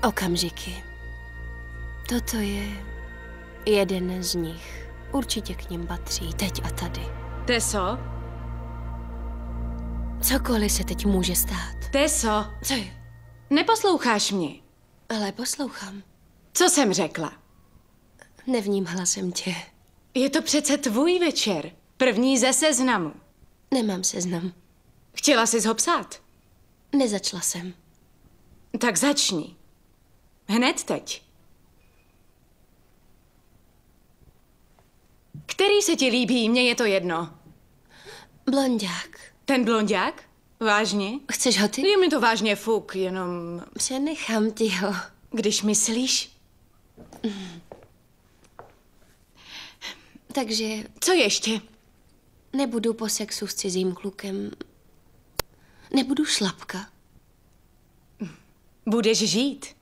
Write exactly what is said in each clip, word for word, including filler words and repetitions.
Okamžiky. Toto je jeden z nich. Určitě k nim patří, teď a tady. Teso? Cokoliv se teď může stát. Teso? Co je? Neposloucháš mě. Ale poslouchám. Co jsem řekla? Nevnímala jsem tě. Je to přece tvůj večer. První ze seznamu. Nemám seznam. Chtěla jsi ho psát? Nezačala jsem. Tak začni. Hned teď. Který se ti líbí? Mně je to jedno. Blonďák. Ten blonďák? Vážně? Chceš ho ty? Je mi to vážně fuk, jenom... Přenechám ti ho. Když myslíš? Mm. Takže... Co ještě? Nebudu po sexu s cizím klukem. Nebudu šlapka. Budeš žít.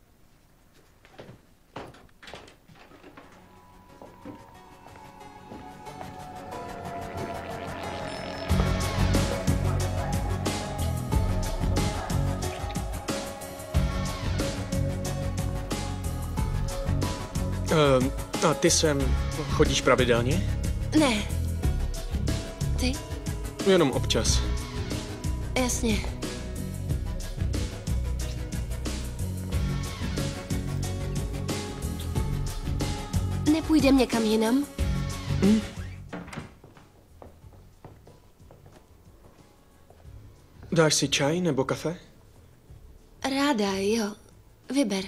Uh, a ty sem chodíš pravidelně? Ne. Ty? Jenom občas. Jasně. Nepůjdem někam jinam? Hm? Dáš si čaj nebo kafe? Ráda, jo. Vyber.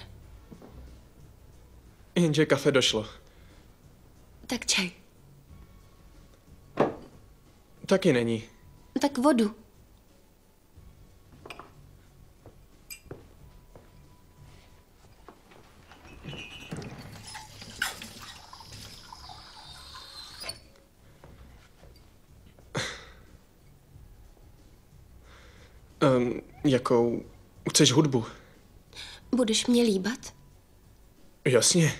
Jenže kafe došlo. Tak čaj. Taky není. Tak vodu. Um, jakou? Chceš hudbu? Budeš mě líbat? Jasně.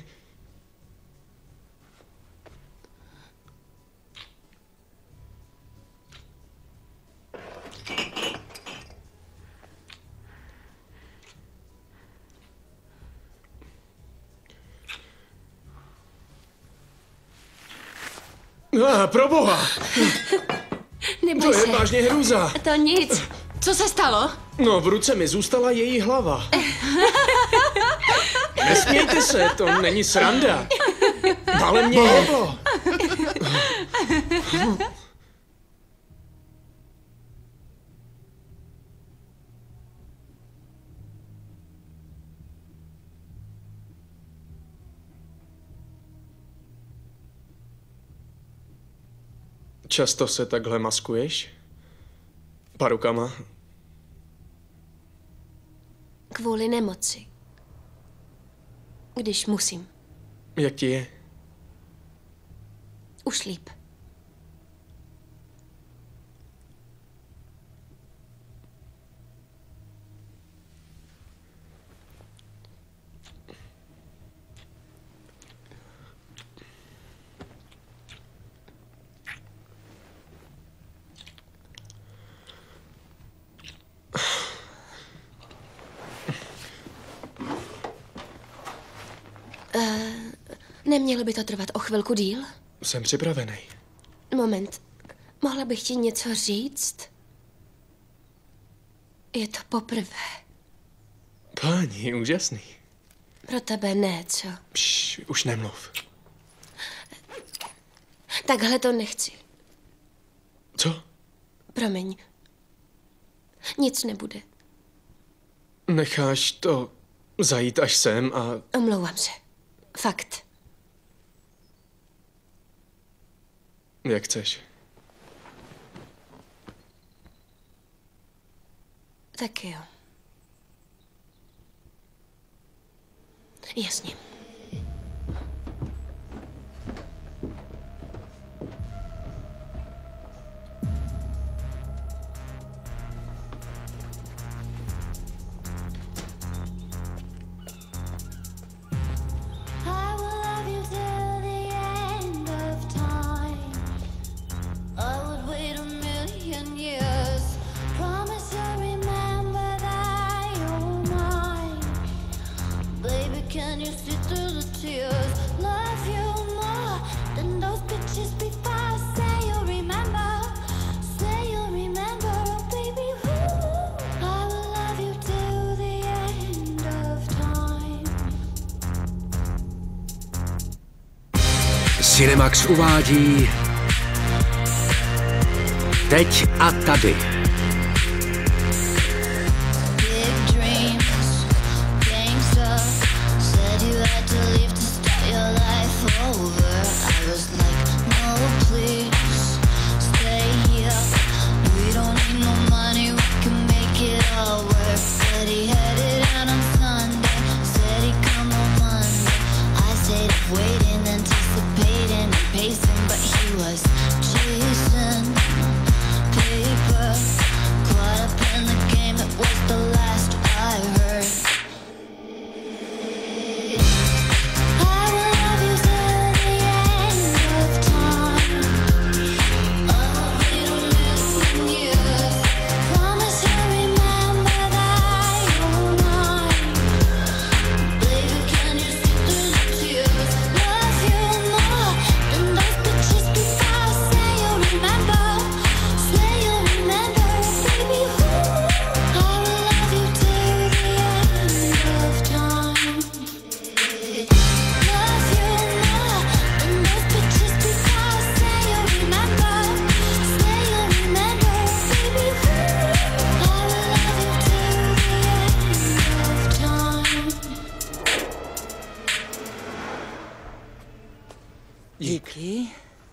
Ah, proboha! Neboj to se. je vážně hrůza. To nic. Co se stalo? No, v ruce mi zůstala její hlava. Nesmějte se, to není sranda. Ale mě jebo. Často se takhle maskuješ? Parukama? Kvůli nemoci. Když musím. Jak ti je? Už líp. Uh, nemělo by to trvat o chvilku díl? Jsem připravený. Moment. Mohla bych ti něco říct? Je to poprvé. Páni, úžasný. Pro tebe ne, co? Pš, už nemluv. Takhle to nechci. Co? Promiň. Nic nebude. Necháš to zajít až sem a... Omlouvám se. Fakt. Jak chceš. Tak jo. Jasně. Promise you'll remember that you're mine. Cinemax uvádí Teď a tady. Díky.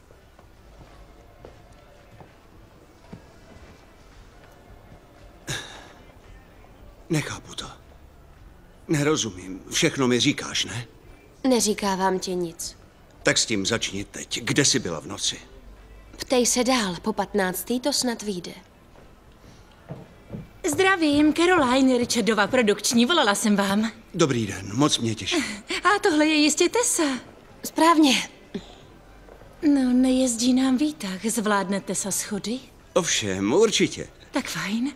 Nechápu to. Nerozumím. Všechno mi říkáš, ne? Neříkávám ti nic. Tak s tím začni teď. Kde jsi byla v noci? Ptej se dál, po patnáctý to snad vyjde. Zdravím, Caroline, Richardova produkční, volala jsem vám. Dobrý den, moc mě těší. A tohle je jistě Tessa. Správně. No, nejezdí nám výtah, zvládne Tessa schody? Ovšem, určitě. Tak fajn.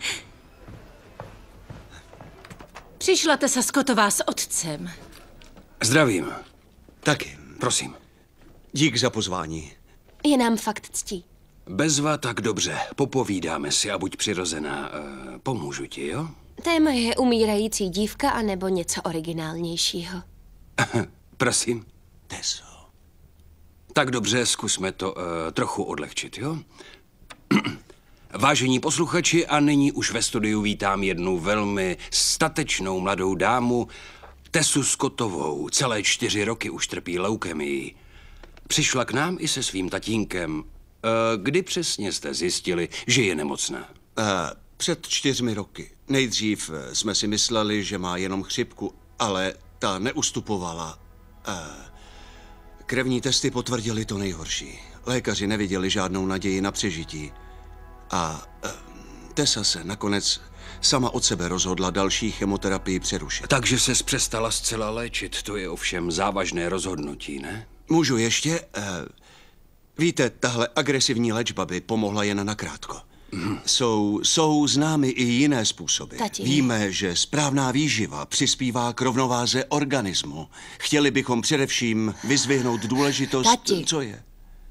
Přišla Tessa Scottová s otcem. Zdravím. Taky. Prosím. Dík za pozvání. Je nám fakt ctí. Bezva, tak dobře. Popovídáme si a buď přirozená. E, pomůžu ti, jo? Téma je umírající dívka anebo něco originálnějšího. Prosím. Teso. Tak dobře, zkusme to uh, trochu odlehčit, jo? Vážení posluchači, a nyní už ve studiu vítám jednu velmi statečnou mladou dámu, Tessu Scottovou. Celé čtyři roky už trpí leukemii. Přišla k nám i se svým tatínkem. Uh, kdy přesně jste zjistili, že je nemocná? Uh, před čtyřmi roky. Nejdřív jsme si mysleli, že má jenom chřipku, ale ta neustupovala. Uh, Krevní testy potvrdily to nejhorší. Lékaři neviděli žádnou naději na přežití. A uh, Tessa se nakonec sama od sebe rozhodla další chemoterapii přerušit. Takže ses přestala zcela léčit. To je ovšem závažné rozhodnutí, ne? Můžu ještě? Uh, víte, tahle agresivní léčba by pomohla jen nakrátko. Mm. Jsou, jsou známy i jiné způsoby. Tati. Víme, že správná výživa přispívá k rovnováze organismu. Chtěli bychom především vyzvihnout důležitost... Tati. Co je?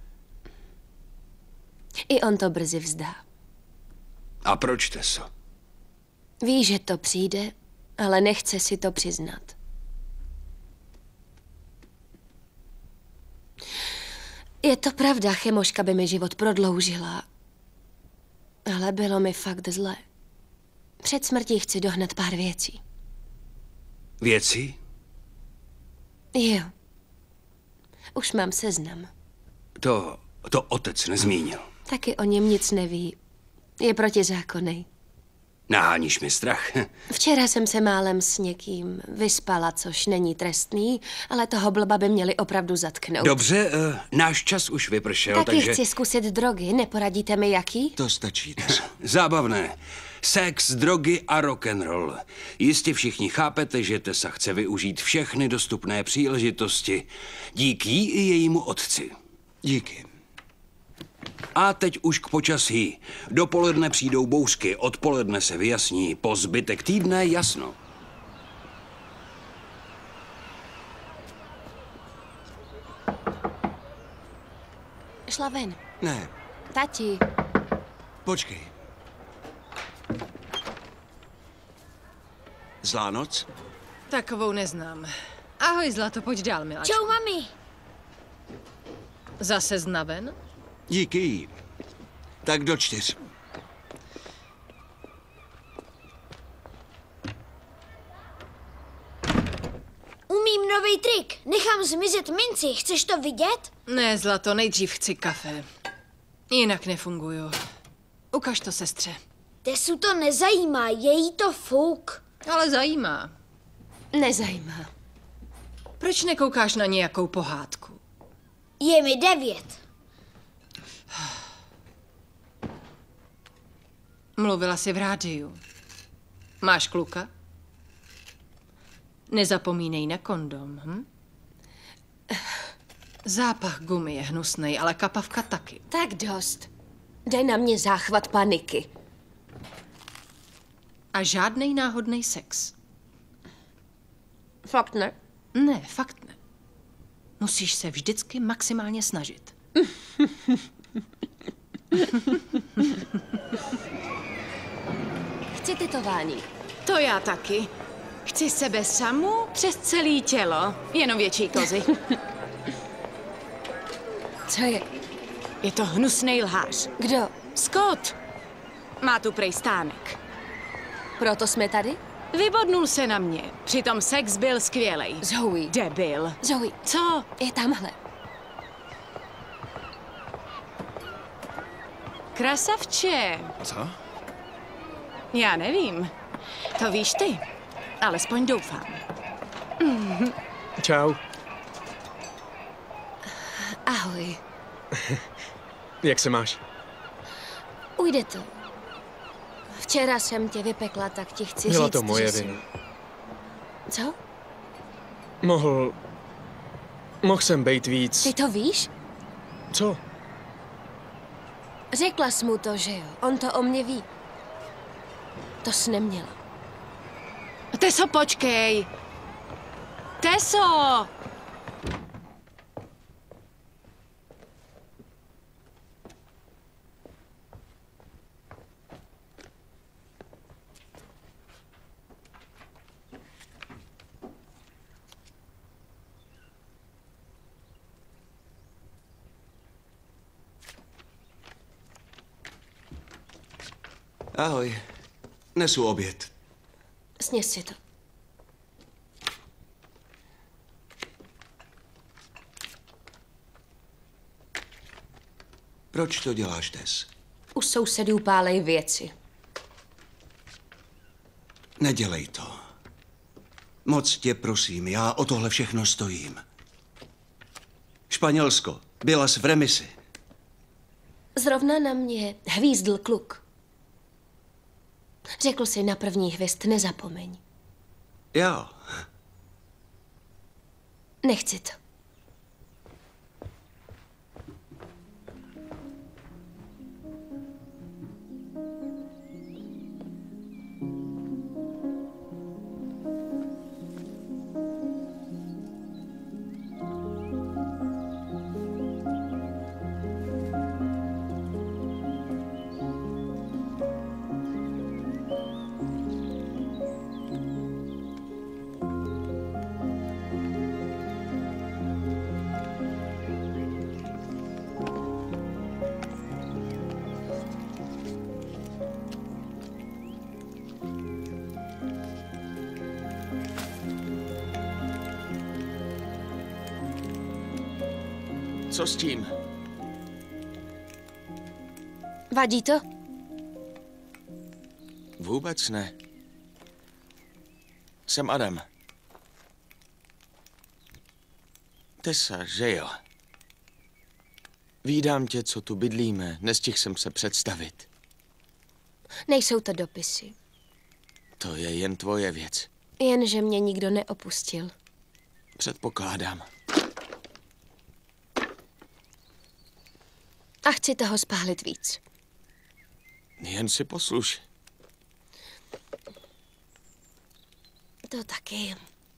I on to brzy vzdá. A proč, Tesso? Ví, že to přijde, ale nechce si to přiznat. Je to pravda, chemoška by mi život prodloužila, ale bylo mi fakt zle. Před smrtí chci dohnat pár věcí. Věci? Jo. Už mám seznam. To, to otec nezmínil. Taky o něm nic neví. Je protizákonný. Naháníš mi strach? Včera jsem se málem s někým vyspala, což není trestný, ale toho blba by měli opravdu zatknout. Dobře, uh, náš čas už vypršel, Taky takže... chci zkusit drogy, neporadíte mi jaký? To stačí, Tessa. Zábavné. Sex, drogy a rock'n'roll. Jistě všichni chápete, že Tessa chce využít všechny dostupné příležitosti. Díky jí i jejímu otci. Díky. A teď už k počasí. Dopoledne přijdou bouřky, odpoledne se vyjasní, po zbytek týdne jasno. Šla ven. Ne, Tati. počkej. Zlá noc? Takovou neznám. Ahoj, Zlato, pojď dál, miláčku. Čau, mami. Zase znaven? Díky. Tak do čtyř. Umím nový trik. Nechám zmizet minci. Chceš to vidět? Ne, zlato, nejdřív chci kafe. Jinak nefunguju. Ukaž to sestře. Tesu to nezajímá, je jí to fuk. Ale zajímá. Nezajímá. Proč nekoukáš na nějakou pohádku? Je mi devět. Mluvila jsi v rádiu. Máš kluka? Nezapomínej na kondom, hm? Zápach gumy je hnusnej, ale kapavka taky. Tak dost. Dej na mě záchvat paniky. A žádnej náhodný sex. Fakt ne? Ne, fakt ne. Musíš se vždycky maximálně snažit. Chci tetování. To já taky. Chci sebe samu přes celé tělo. Jenom větší kozy. Co je? Je to hnusnej lhář. Kdo? Scott! Má tu prej stánek. Proto jsme tady? Vybodnul se na mě. Přitom sex byl skvělej. Zoe. Debil. Zoe. Co? Je tamhle. Krasavče. Co? Já nevím. To víš ty. Alespoň doufám. Čau. Ahoj. Jak se máš? Ujde to. Včera jsem tě vypekla, tak ti chci Byla říct, to moje že jsi- vina. Co? Mohl... Mohl jsem být víc... Ty to víš? Co? Řekla jsi mu to, že jo? On to o mě ví. To jsi neměla. Teso, počkej. Teso! Ahoj. Nesu oběd. Sněz si to. Proč to děláš, Tess? U sousedů pálej věci. Nedělej to. Moc tě prosím, já o tohle všechno stojím. Španělsko, byla jsi v remisi. Zrovna na mě hvízdl kluk. Řekl si na první hvězd, nezapomeň. Jo. Nechci to. Co s tím? Vadí to? Vůbec ne. Jsem Adam. Tessa, že jo? Vídám tě, co tu bydlíme. Nestihl jsem se představit. Nejsou to dopisy. To je jen tvoje věc. Jenže mě nikdo neopustil. Předpokládám. A chci toho spálit víc. Jen si posluš. To taky.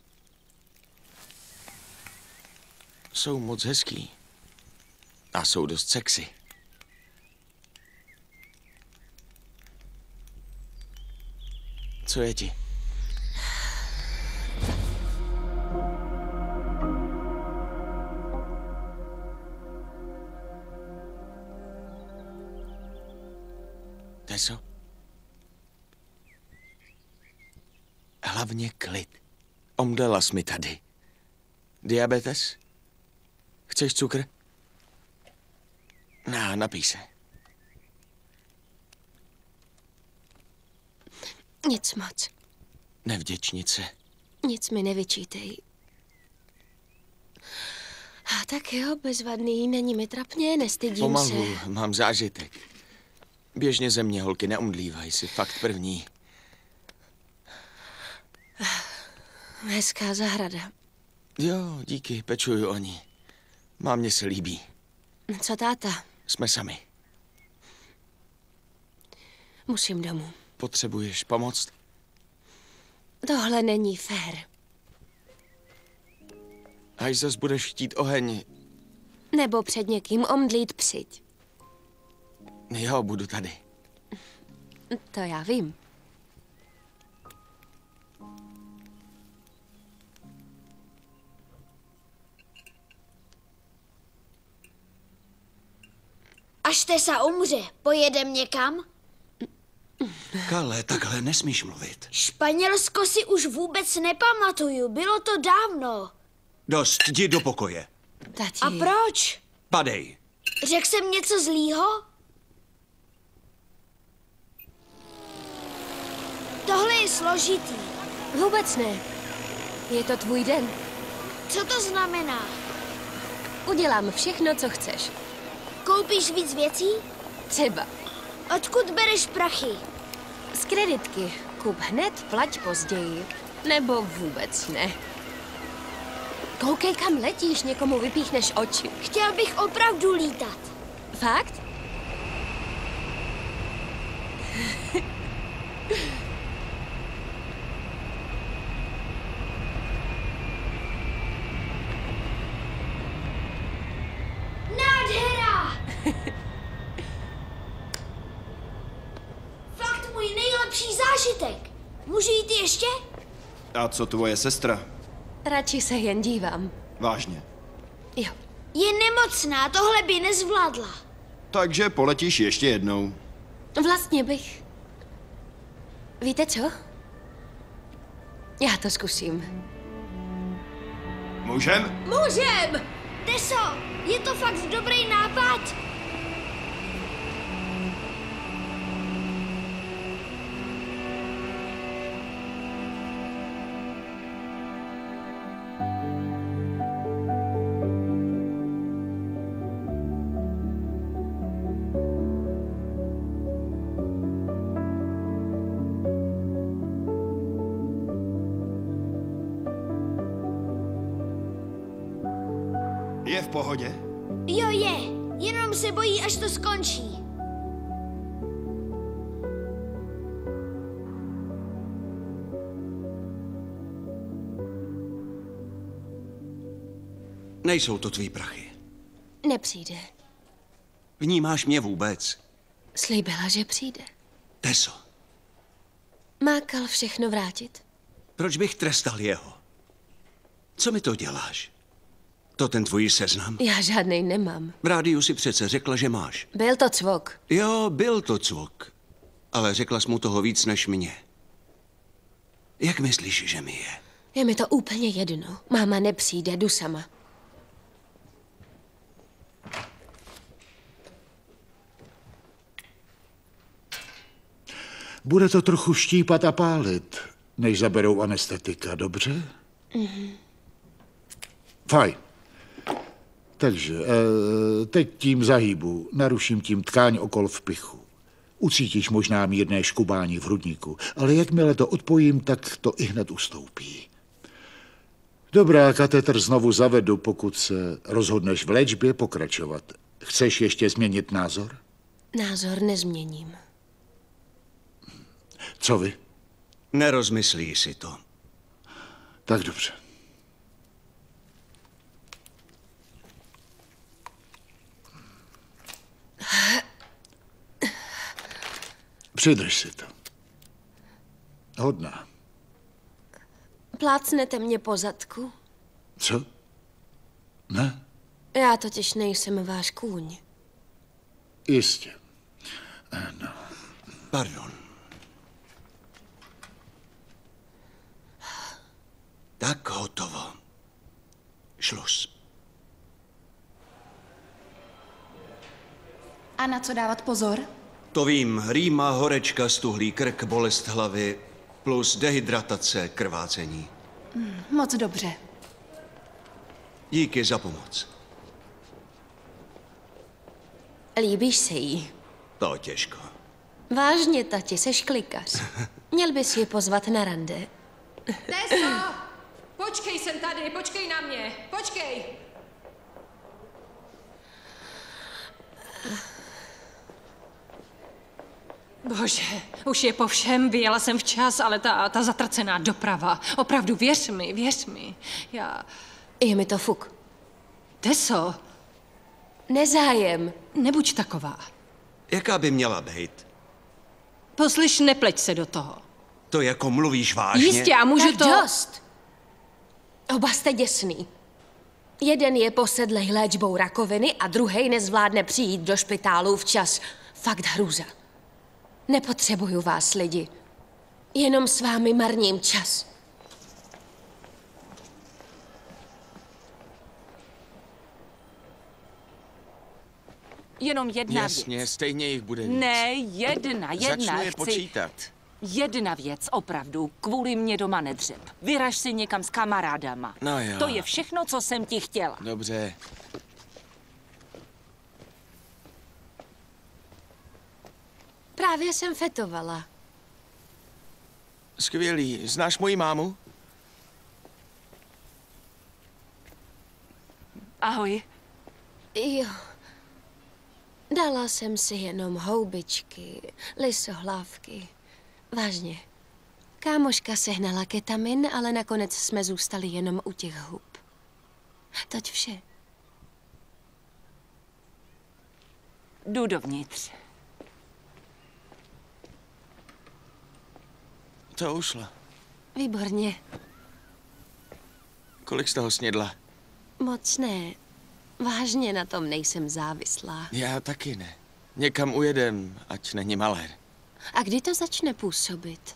Jsou moc hezký. A jsou dost sexy. Co je ti? Teso? Hlavně klid. Omdlela jsi mi tady. Diabetes? Chceš cukr? No, napij se. Nic moc. Nevděčnice. Nic mi nevyčítej. A tak jo, bezvadný, není mi trapně, nestydím Pomalu, se. mám zážitek. Běžně ze mě, holky, neomdlívaj, jsi fakt první. Hezká zahrada. Jo, díky, pečuju o ní. Mámě se líbí. Co táta? Jsme sami. Musím domů. Potřebuješ pomoct? Tohle není fér. Až zas budeš chtít oheň. Nebo před někým omdlít přijď. Jo, budu tady. To já vím. Až Tessa umře, pojedem někam? Kale, takhle nesmíš mluvit. Španělsko si už vůbec nepamatuju, bylo to dávno. Dost, jdi do pokoje. Tati. A proč? Padej. Řekl jsem něco zlýho? Tohle je složitý. Vůbec ne. Je to tvůj den. Co to znamená? Udělám všechno, co chceš. Koupíš víc věcí? Třeba Odkud bereš prachy? z kreditky. Kup hned, plať později. Nebo vůbec ne. Koukej, kam letíš, někomu vypíchneš oči. Chtěl bych opravdu lítat. Fakt? Nádhera! Fakt můj nejlepší zážitek. Můžu jít ještě? A co tvoje sestra? Radši se jen dívám. Vážně. Jo. Je nemocná, tohle by nezvládla. Takže poletíš ještě jednou. Vlastně bych. Víte co? Já to zkusím. Můžem? Můžem! Teso, je to fakt dobrý nápad. Je v pohodě? Jo, je. Jenom se bojí, až to skončí. Nejsou to tvý prachy. Nepřijde. Vnímáš mě vůbec? Slíbila, že přijde. Teso, Má Kal všechno vrátit? proč bych trestal jeho? Co mi to děláš? To ten tvůj seznam? Já žádnej nemám. V rádiu si přece řekla, že máš. Byl to cvok. Jo, byl to cvok. Ale řekla jsi mu toho víc než mě. Jak myslíš, že mi je? Je mi to úplně jedno. Máma nepřijde, jdu sama. Bude to trochu štípat a pálit, než zaberou anestetika, dobře? Mhm. Fajn. Takže eh, teď tím zahýbu, naruším tím tkáň okol vpichu. Ucítíš možná mírné škubání v hrudníku, ale jakmile to odpojím, tak to i hned ustoupí. Dobrá, katetr znovu zavedu, pokud se rozhodneš v léčbě pokračovat. Chceš ještě změnit názor? Názor nezměním. Co vy? Nerozmyslí si to. Tak dobře. Přidrž si to. Hodná. Plácnete mě po zadku? Co? Ne? Já totiž nejsem váš kůň. Jistě. Ano. Pardon. Tak hotovo. Šlus. A na co dávat pozor? To vím, rýma, horečka, stuhlý krk, bolest hlavy, plus dehydratace, krvácení. Hmm, moc dobře. Díky za pomoc. Líbíš se jí? To těžko. Vážně, tati, seš klikař. Měl bys ji pozvat na rande. Teso! Počkej, jsem tady, počkej na mě, počkej! Bože, už je po všem, vyjela jsem včas, ale ta, ta zatracená doprava. Opravdu, věř mi, věř mi. Já... Je mi to fuk. Teso! Nezájem. Nebuď taková. Jaká by měla být? Poslyš, nepleť se do toho. To jako mluvíš vážně? Jistě, a můžu tak to... dost. Oba jste děsný. Jeden je posedlej léčbou rakoviny a druhej nezvládne přijít do špitálu včas. Fakt hrůza. Nepotřebuju vás, lidi. Jenom s vámi marním čas. Jenom jedna Jasně, věc. stejně jich bude víc. Ne, jedna, jedna. Začnu je Chci... počítat. Jedna věc, opravdu, kvůli mě doma nedřep. Vyraž si někam s kamarádama. No jo. To je všechno, co jsem ti chtěla. Dobře. Právě jsem fetovala. Skvělý. Znáš moji mámu? Ahoj. Jo. Dala jsem si jenom houbičky, lisohlávky. Vážně. Kámoška sehnala ketamin, ale nakonec jsme zůstali jenom u těch hub. Toť vše. Jdu dovnitř. To ušla. Výborně. Kolik z toho snědla? Moc ne. Vážně na tom nejsem závislá. Já taky ne. Někam ujedem, ať není malér. A kdy to začne působit?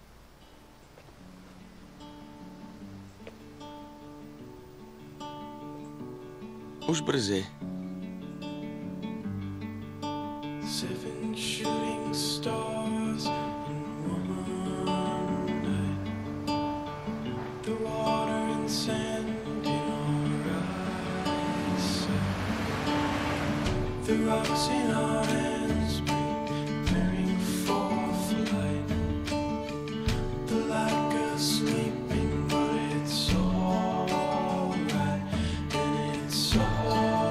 Už brzy. Seven shooting stars in one night. The water and sand in our eyes. The rocks in our hands preparing for flight. The like us sleeping, but it's alright, and it's alright.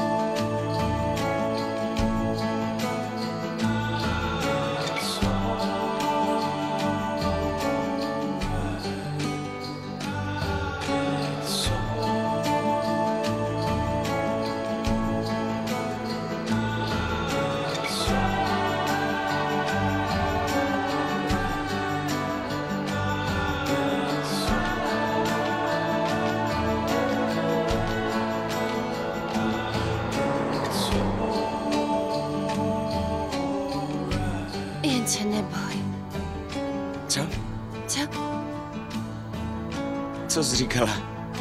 Jen se neboj. Co? Co? Co jsi říkala?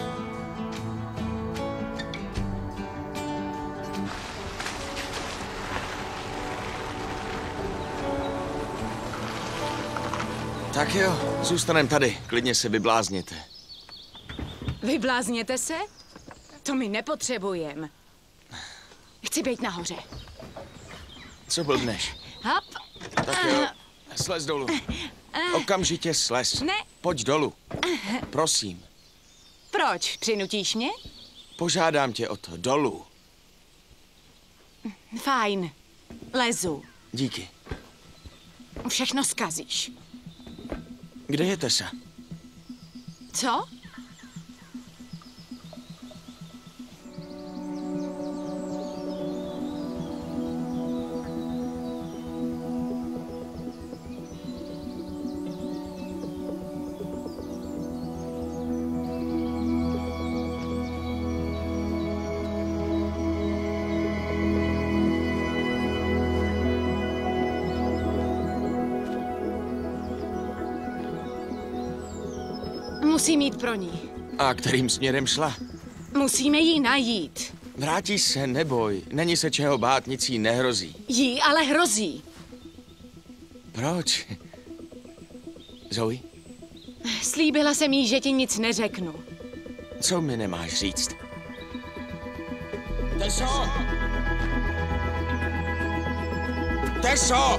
Tak jo, zůstanem tady. Klidně se vyblázněte. Vyblázněte se? To my nepotřebujeme. Chci být nahoře. Co blbneš? Hop. Tak jo, slez dolů. Okamžitě slez. Ne. Pojď dolů. Prosím. Proč? Přinutíš mě? Požádám tě o to. Dolů. Fajn. Lezu. Díky. Všechno zkazíš. Kde je Tessa? Co? Musím jít pro ní. A kterým směrem šla? Musíme jí najít. Vrátí se, neboj. Není se čeho bát, nic jí nehrozí. Jí ale hrozí. Proč? Zoe? Slíbila jsem jí, že ti nic neřeknu. Co mi nemáš říct? Teso! Teso!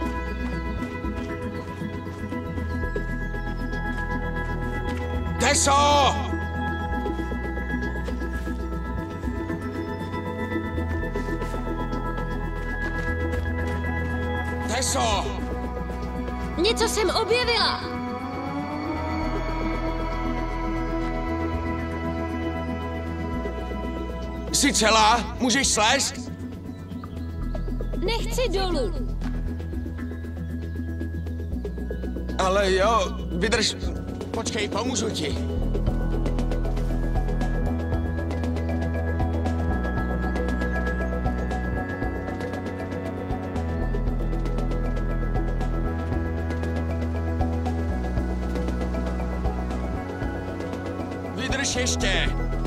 Teso! Teso! Něco jsem objevila! Jsi celá? Můžeš slézt? Nechci dolů. Ale jo, vydrž. Počkej, pomůžu ti. Vydrž ještě.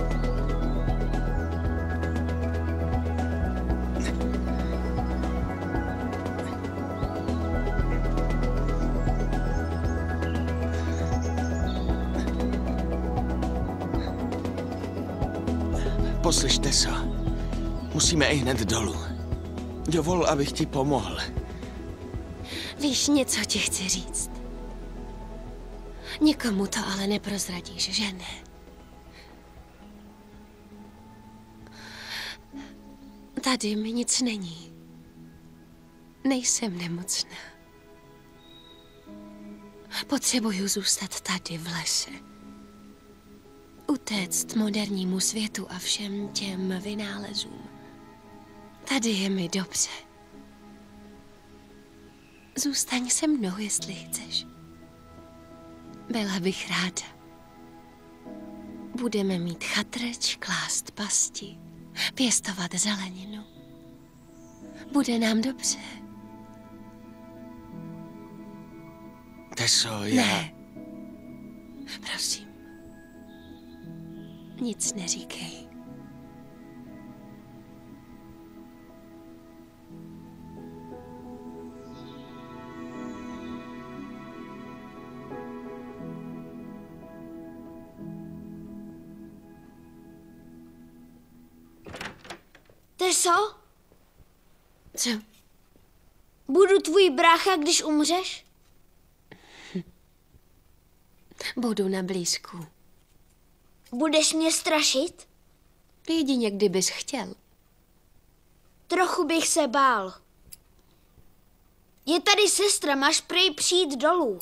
Poslyš, Teso, musíme i hned dolů. Dovol, abych ti pomohl. Víš, něco ti chci říct. Nikomu to ale neprozradíš, že ne? Tady mi nic není. Nejsem nemocná. Potřebuju zůstat tady v lese. Utéct modernímu světu a všem těm vynálezům. Tady je mi dobře. Zůstaň se mnou, jestli chceš. Byla bych ráda. Budeme mít chatrč, klást pasti, pěstovat zeleninu. Bude nám dobře. Teso, já... Ne. Prosím. Nic neříkej. Teso? Co? Budu tvůj brácha, když umřeš? Budu na blízku. Budeš mě strašit? Jedině, kdybys chtěl. Trochu bych se bál. Je tady sestra, máš prej přijít dolů.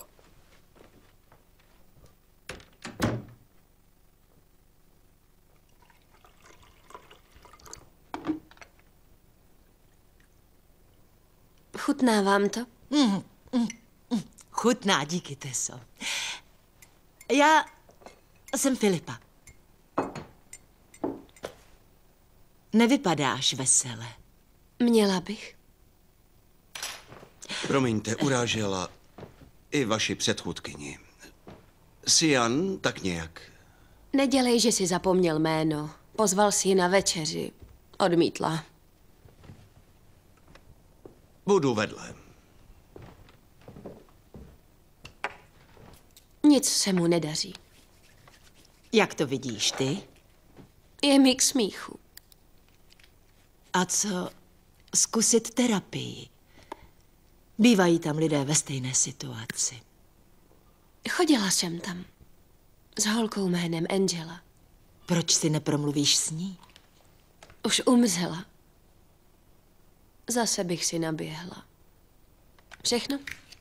Chutná vám to? Mm, mm, mm. Chutná, díky, Teso. Já jsem Filipa. Nevypadáš vesele. Měla bych. Promiňte, urážela i vaši předchůdkyni. Sian, tak nějak. Nedělej, že jsi zapomněl jméno. Pozval si ji na večeři. Odmítla. Budu vedle. Nic se mu nedaří. Jak to vidíš ty? Je mi k smíchu. A co zkusit terapii? Bývají tam lidé ve stejné situaci. Chodila jsem tam. S holkou jménem Angela. Proč si nepromluvíš s ní? Už umřela. Zase bych si naběhla. Všechno?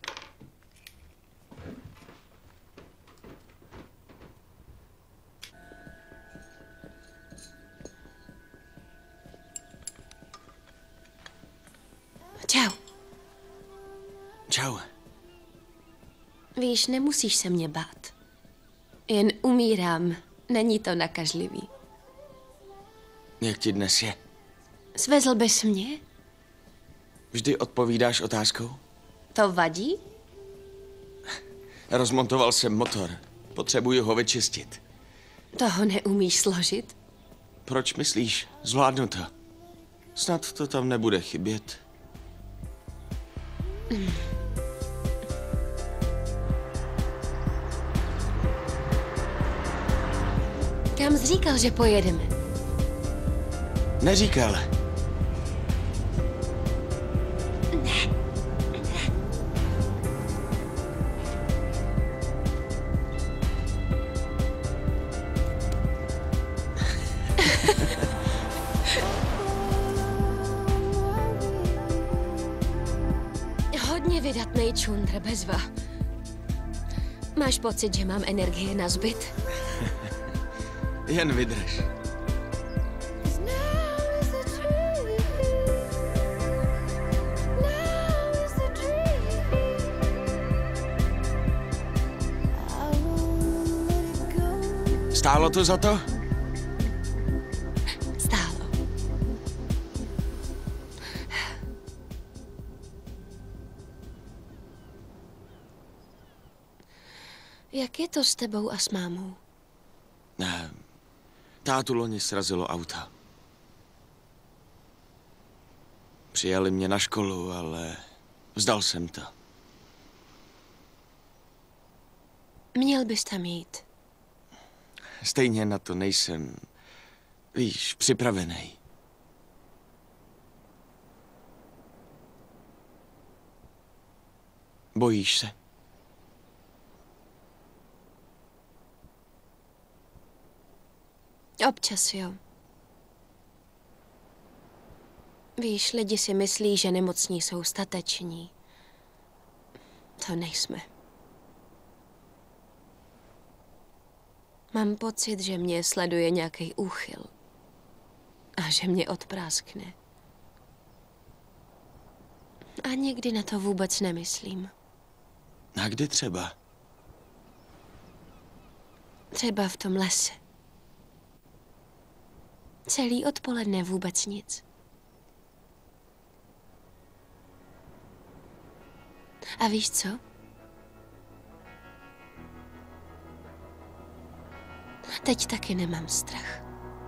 Čau. Čau. Víš, nemusíš se mě bát. Jen umírám. Není to nakažlivý. Jak ti dnes je? Svezl bys mě? Vždy odpovídáš otázkou? To vadí? Rozmontoval jsem motor. Potřebuju ho vyčistit. Toho neumíš složit? Proč myslíš? Zvládnu to. Snad to tam nebude chybět. Hmm. Kam jsi říkal, že pojedeme? Neříkal. Hodně vydatnej čundr, bezva. Máš pocit, že mám energie na zbyt? Jen vydrž. Stálo to za to? Stálo. Jak je to s tebou a s mámou? Ne. Tátu loni srazilo auta. Přijali mě na školu, ale vzdal jsem to. Měl bys tam jít. Stejně na to nejsem, víš, připravený. Bojíš se? Občas jo. Víš, lidi si myslí, že nemocní jsou stateční. To nejsme. Mám pocit, že mě sleduje nějaký úchyl. A že mě odpráskne. A někdy na to vůbec nemyslím. A kdy třeba? Třeba v tom lese. Celý odpoledne vůbec nic. A víš co? Teď taky nemám strach.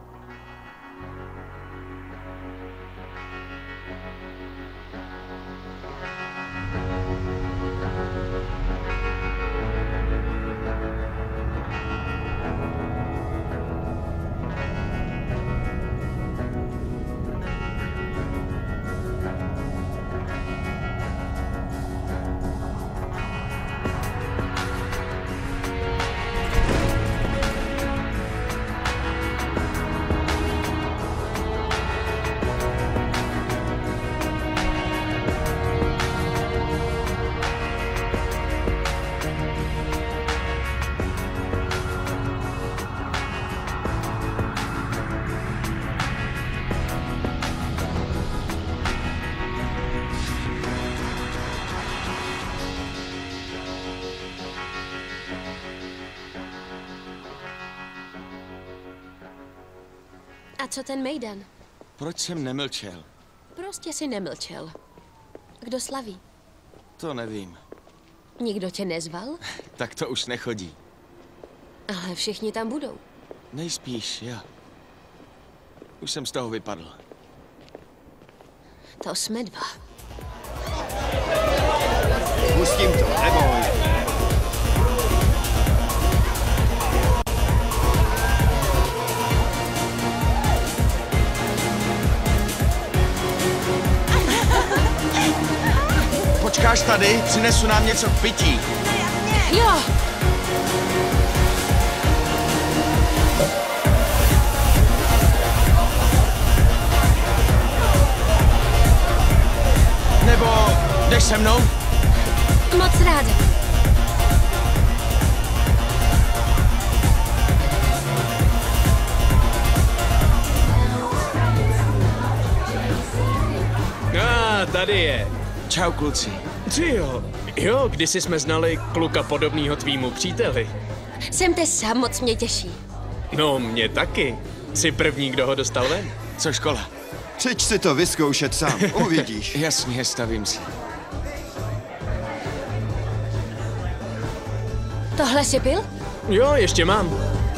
A co ten mejdan? Proč jsem nemlčel? Prostě si nemlčel. Kdo slaví? To nevím. Nikdo tě nezval? Tak to už nechodí. Ale všichni tam budou. Nejspíš, já. Už jsem z toho vypadl. To jsme dva. Pustím to, neboj. Počkáš tady? Přinesu nám něco k pití. Jo! Nebo jdeš se mnou? Moc ráda. A, tady je. Čau, kluci. Ty jo. Jo, kdysi jsme znali kluka podobného tvýmu příteli. Jsem Tessa, moc mě těší. No, mě taky. Jsi první, kdo ho dostal ven. Co škola? Přijď si to vyzkoušet sám, uvidíš. Jasně, stavím si. Tohle si pil? Jo, ještě mám.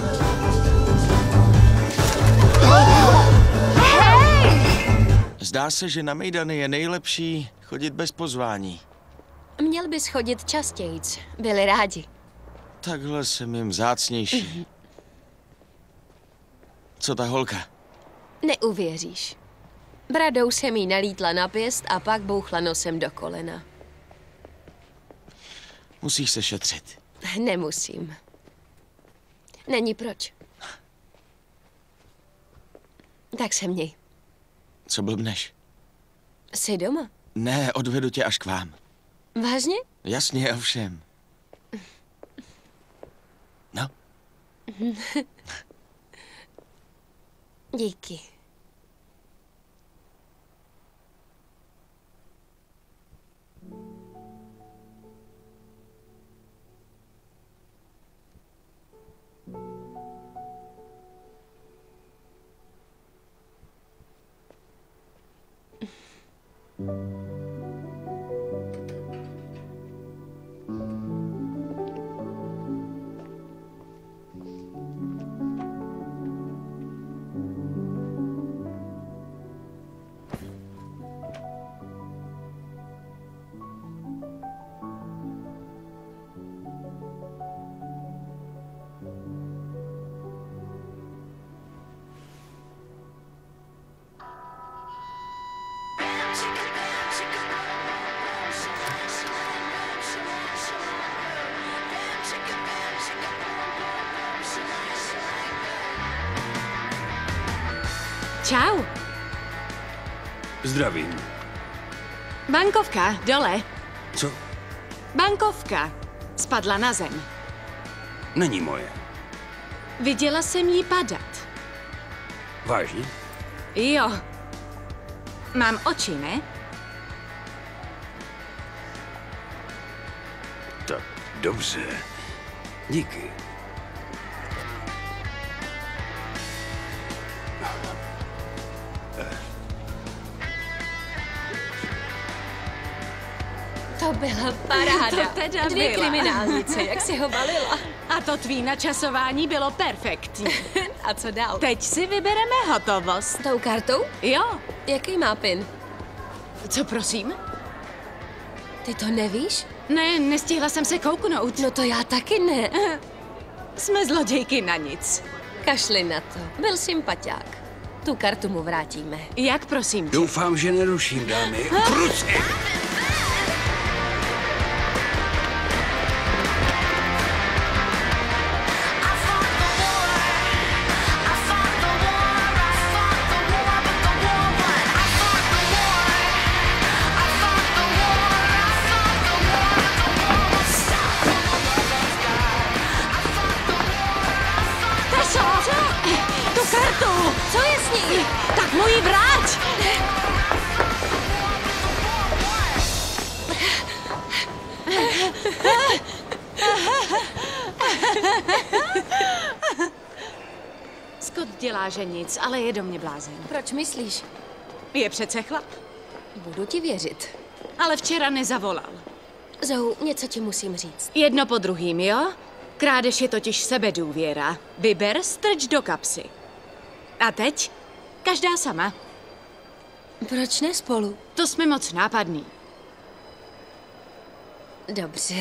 Zdá se, že na mejdany je nejlepší chodit bez pozvání. Měl bys chodit častějc. Byli rádi. Takhle jsem jim vzácnější. Co ta holka? Neuvěříš. Bradou jsem jí nalítla na pěst a pak bouchla nosem do kolena. Musíš se šetřit. Nemusím. Není proč. Tak se měj. Co blbneš? Jsi doma? Ne, odvedu tě až k vám. Vážně? Jasně, ovšem. No. Díky. Čau. Zdravím. Bankovka, dole. Co? Bankovka. Spadla na zem. Není moje. Viděla jsem jí padat. Vážně? Jo. Mám oči, ne? Tak dobře. Díky. To byla paráda. To teda Dvě byla. kriminálnice, jak si ho balila. A to tvý načasování bylo perfektní. A co dál? Teď si vybereme hotovost. Tou kartou? Jo. Jaký má pin? Co prosím? Ty to nevíš? Ne, nestihla jsem se kouknout. No to já taky ne. Jsme zlodějky na nic. Kašli na to. Byl sympatiák. Tu kartu mu vrátíme. Jak prosím tě? Doufám, že neruším, dámy. Kruci! Tu kartu! Co je s ní? Tak mu ji vrať! Scott dělá, že nic, ale je do mě blázen. Proč myslíš? Je přece chlap. Budu ti věřit. Ale včera nezavolal. Zou, něco ti musím říct. Jedno po druhým, jo? Krádež je totiž sebedůvěra. Vyber, strč do kapsy. A teď? Každá sama. Proč ne spolu? To jsme moc nápadný. Dobře.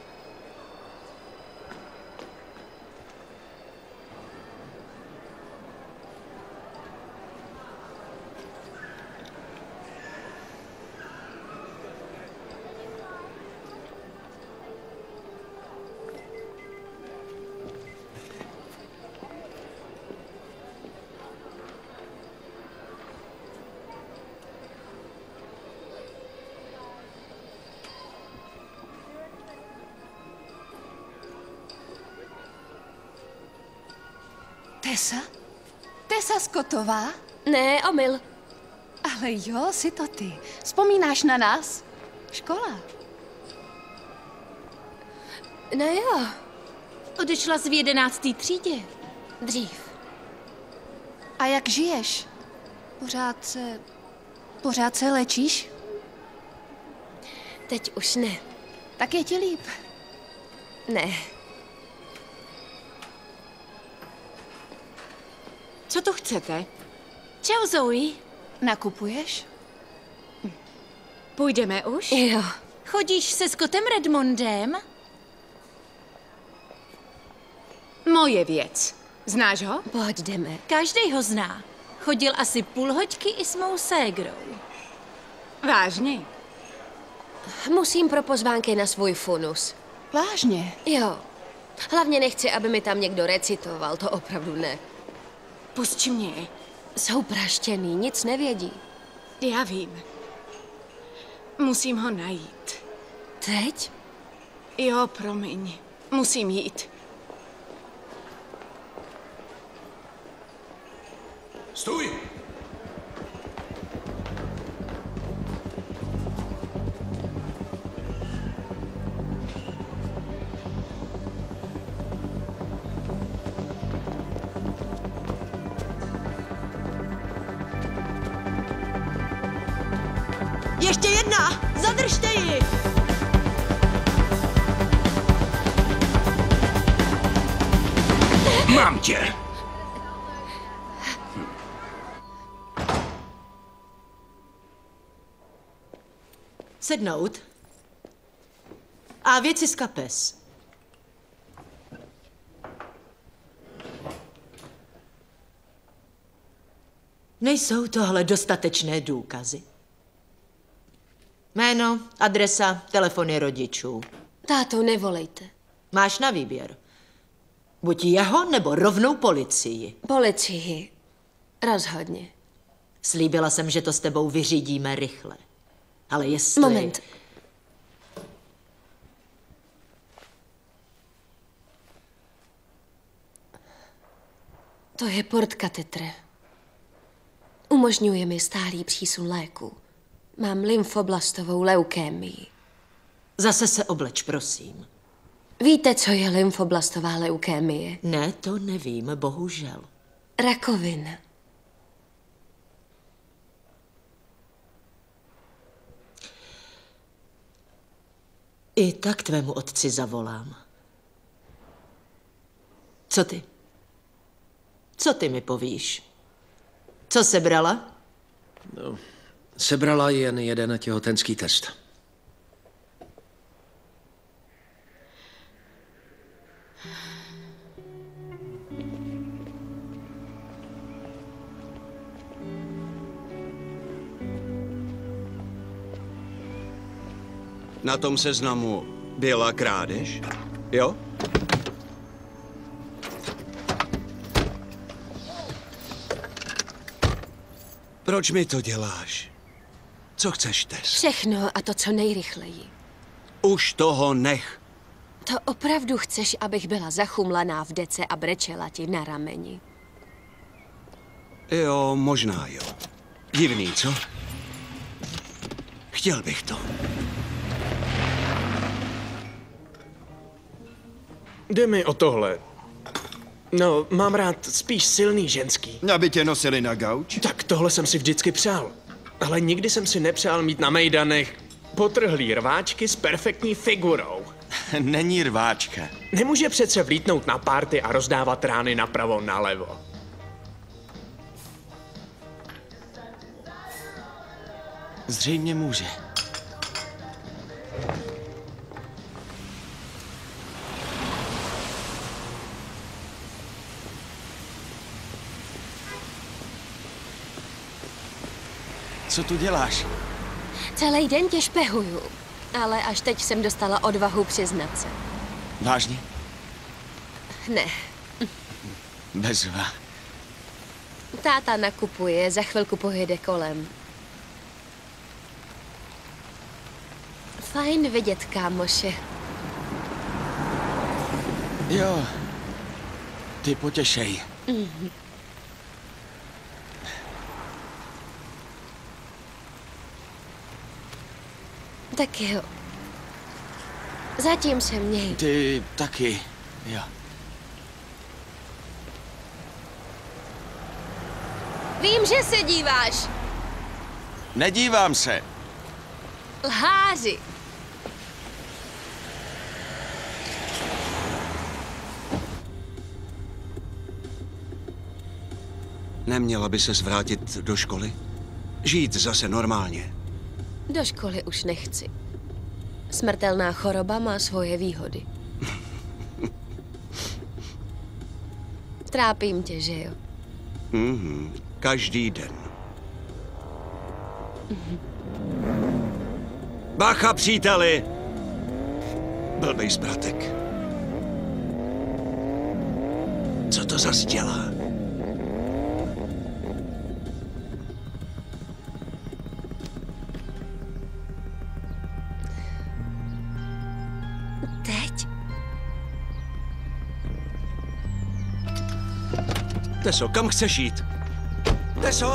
Tessa? Tessa Scottová? Ne, omyl. Ale jo, jsi to ty. Vzpomínáš na nás? Škola. No jo. Odešla z v jedenáctý třídě. Dřív. A jak žiješ? Pořád se... Pořád se léčíš? Teď už ne. Tak je ti líp. Ne. Co tu chcete? Čau, Zoe. Nakupuješ? Půjdeme už? Jo. Chodíš se Scottem Redmondem? Moje věc. Znáš ho? Pojď, jdeme. Každý ho zná. Chodil asi půl hoďky i s mou ségrou. Vážně? Musím pro pozvánky na svůj funus. Vážně? Jo. Hlavně nechci, aby mi tam někdo recitoval, to opravdu ne. Pusť mě. Jsou praštěný, nic nevědí. Já vím. Musím ho najít. Teď? Jo, promiň. Musím jít. Stůj! Ještě jedna! Zadržte ji! Mám tě! Sednout. A věci z kapes. Nejsou tohle dostatečné důkazy? Jméno, adresa, telefony rodičů. Táto, nevolejte. Máš na výběr. Buď jeho, nebo rovnou policii. Policii. Rozhodně. Slíbila jsem, že to s tebou vyřídíme rychle. Ale jestli... Moment. To je portkatetre. Umožňuje mi stálý přísun léku. Mám lymfoblastovou leukémii. Zase se obleč, prosím. Víte, co je lymfoblastová leukémie? Ne, to nevím, bohužel. Rakovina. I tak tvému otci zavolám. Co ty? Co ty mi povíš? Co sebrala? No, sebrala jen jeden těhotenský test. Na tom seznamu byla krádež? Jo? Proč mi to děláš? Co chceš, Tess? Všechno a to co nejrychleji. Už toho nech. To opravdu chceš, abych byla zachumlaná v dece a brečela ti na rameni? Jo, možná jo. Divný, co? Chtěl bych to. Jde mi o tohle. No, mám rád spíš silný ženský. Aby tě nosili na gauč? Tak tohle jsem si vždycky přál. Ale nikdy jsem si nepřál mít na mejdanech potrhlý rváčky s perfektní figurou. Není rváčka. Nemůže přece vlítnout na párty a rozdávat rány napravo nalevo. Zřejmě může. Co tu děláš? Celý den tě špehuju, ale až teď jsem dostala odvahu přiznat se. Vážně? Ne. Bezva. Táta nakupuje, za chvilku pojede kolem. Fajn vidět, kámoše. Jo. Ty potěšej. Mm-hmm. Tak jo. Zatím se měj. Ty taky, jo. Vím, že se díváš. Nedívám se. Lháři. Neměla by se vrátit do školy? Žít zase normálně. Do školy už nechci. Smrtelná choroba má svoje výhody. Trápím tě, že jo? Mhm, každý den. Mhm. Bacha, příteli! Blbej zbratek. Co to zas dělá? Teď? Teso, kam chceš jít? Teso!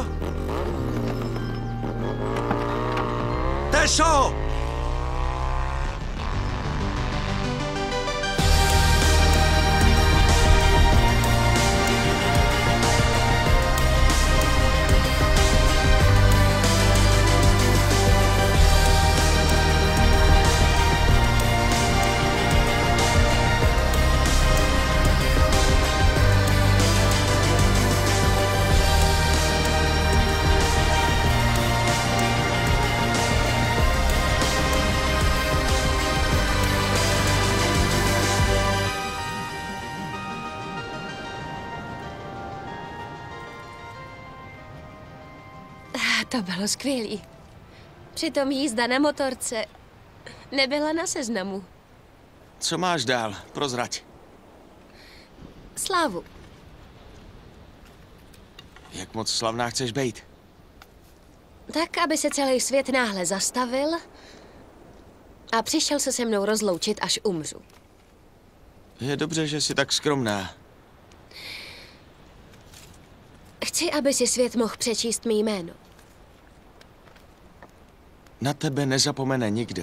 Teso! To bylo skvělý. Přitom jízda na motorce nebyla na seznamu. Co máš dál? Prozrať. Slávu. Jak moc slavná chceš být? Tak, aby se celý svět náhle zastavil a přišel se se mnou rozloučit, až umřu. Je dobře, že jsi tak skromná. Chci, aby si svět mohl přečíst mý jméno. Na tebe nezapomene nikdo.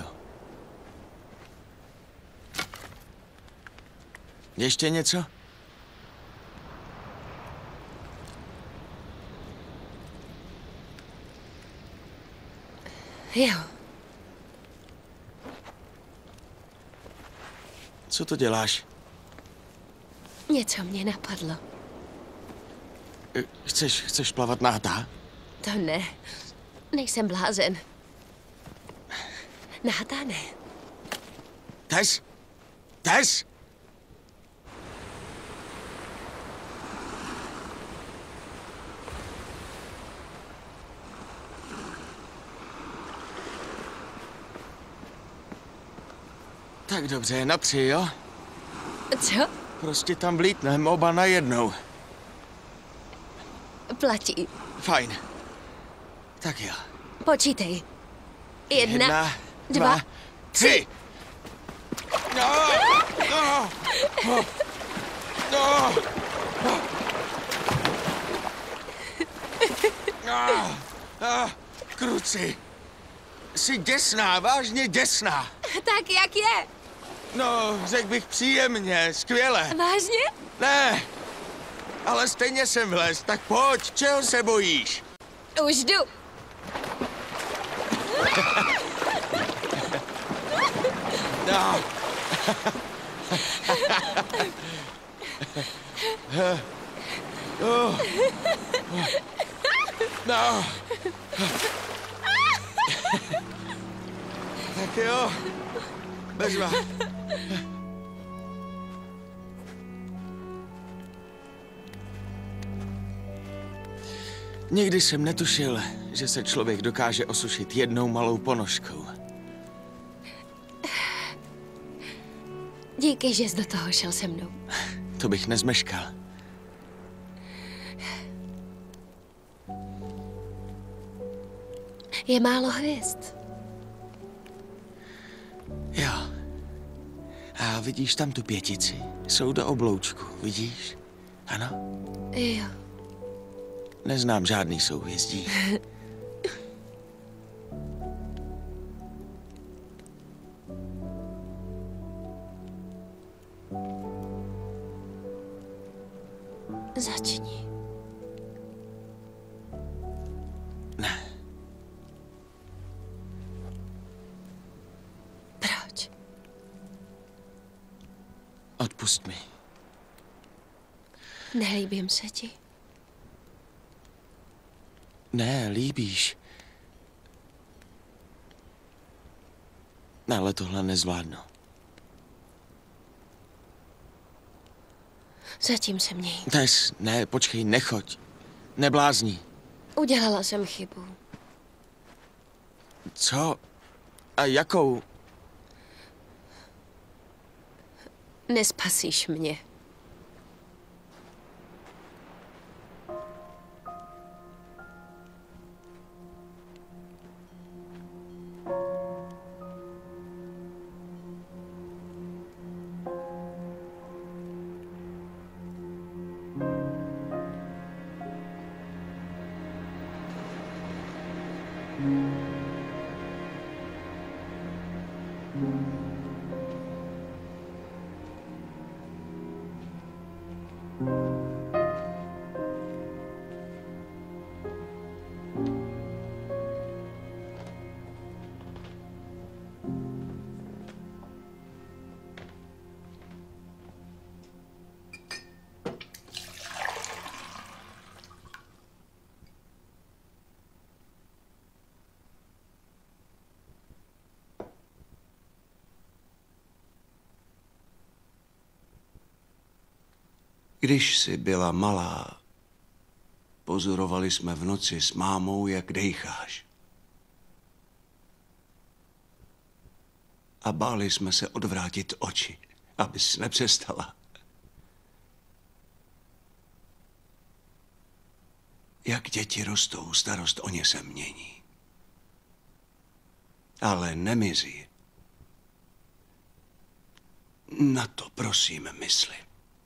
Ještě něco? Jo. Co to děláš? Něco mě napadlo. Chceš, chceš plavat nahá? To ne. Nejsem blázen. Nahá ne. Tess? Tess? Tak dobře, na tři, jo? Co? Prostě tam vlítneme oba najednou. Platí. Fajn. Tak jo. Počítej. Jedna, Jedna dva, dva tři. No, no, no, no. No, no, kruci. Jsi děsná, vážně děsná. Tak jak je? No, řekl bych příjemně, skvěle. Vážně? Ne, ale stejně jsem vlez, tak pojď, čeho se bojíš? Už jdu. No. Oh. No. Tak jo, bezva. Nikdy jsem netušil, že se člověk dokáže osušit jednou malou ponožkou. Díky, že jsi do toho šel se mnou. To bych nezmeškal. Je málo hvězd. Jo. A vidíš tam tu pětici? Jsou do obloučku, vidíš? Ano? Jo. Neznám žádný souhvězdí. Začni. Ne. Proč? Odpust mi. Nelíbím se ti. Ne, líbíš. Ale tohle nezvládnu. Zatím se měj. Tess, ne, počkej, nechoď. Neblázni. Udělala jsem chybu. Co? A jakou? Nespasíš mě. Když jsi byla malá, pozorovali jsme v noci s mámou, jak dejcháš. A báli jsme se odvrátit oči, abys nepřestala. Jak děti rostou, starost o ně se mění. Ale nemizí. Na to prosím mysli.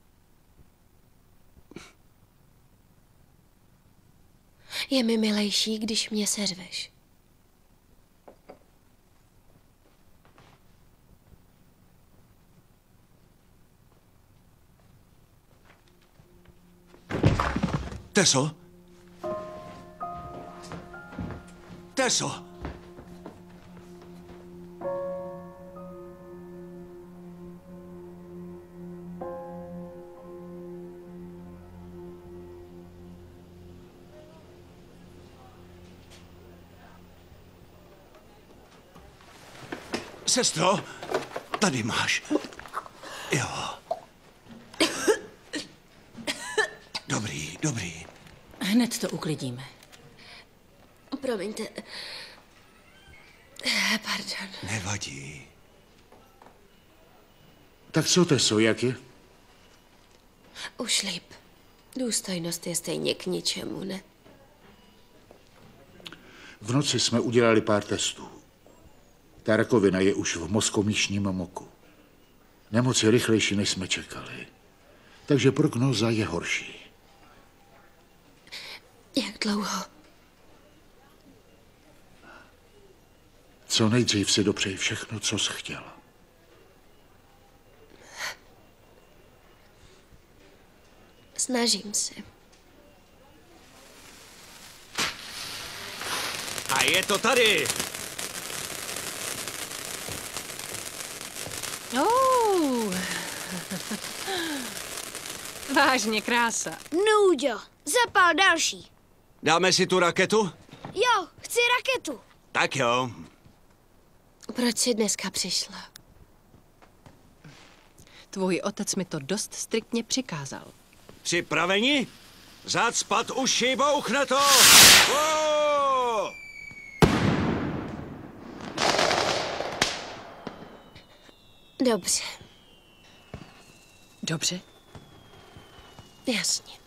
Je mi milejší, když mě seřveš. Teso? Teso? Sestro, tady máš. Jo. Dobrý, dobrý. Hned to uklidíme. Promiňte. Pardon. Nevadí. Tak co, Teso, jak je? Už líp. Důstojnost je stejně k ničemu, ne? V noci jsme udělali pár testů. Ta rakovina je už v mozkomíšním moku. Nemoc je rychlejší, než jsme čekali. Takže prognóza je horší. Jak dlouho? Co nejdřív si dopřej všechno, co jsi chtěla. Snažím se. A je to tady! Oh. Vážně krása. Nuďo, zapal další. Dáme si tu raketu? Jo, chci raketu. Tak jo. Proč jsi dneska přišla? Tvůj otec mi to dost striktně přikázal. Připraveni? Zacpat uši, bouchne to! Oh! Dobře. Dobře? Jasně.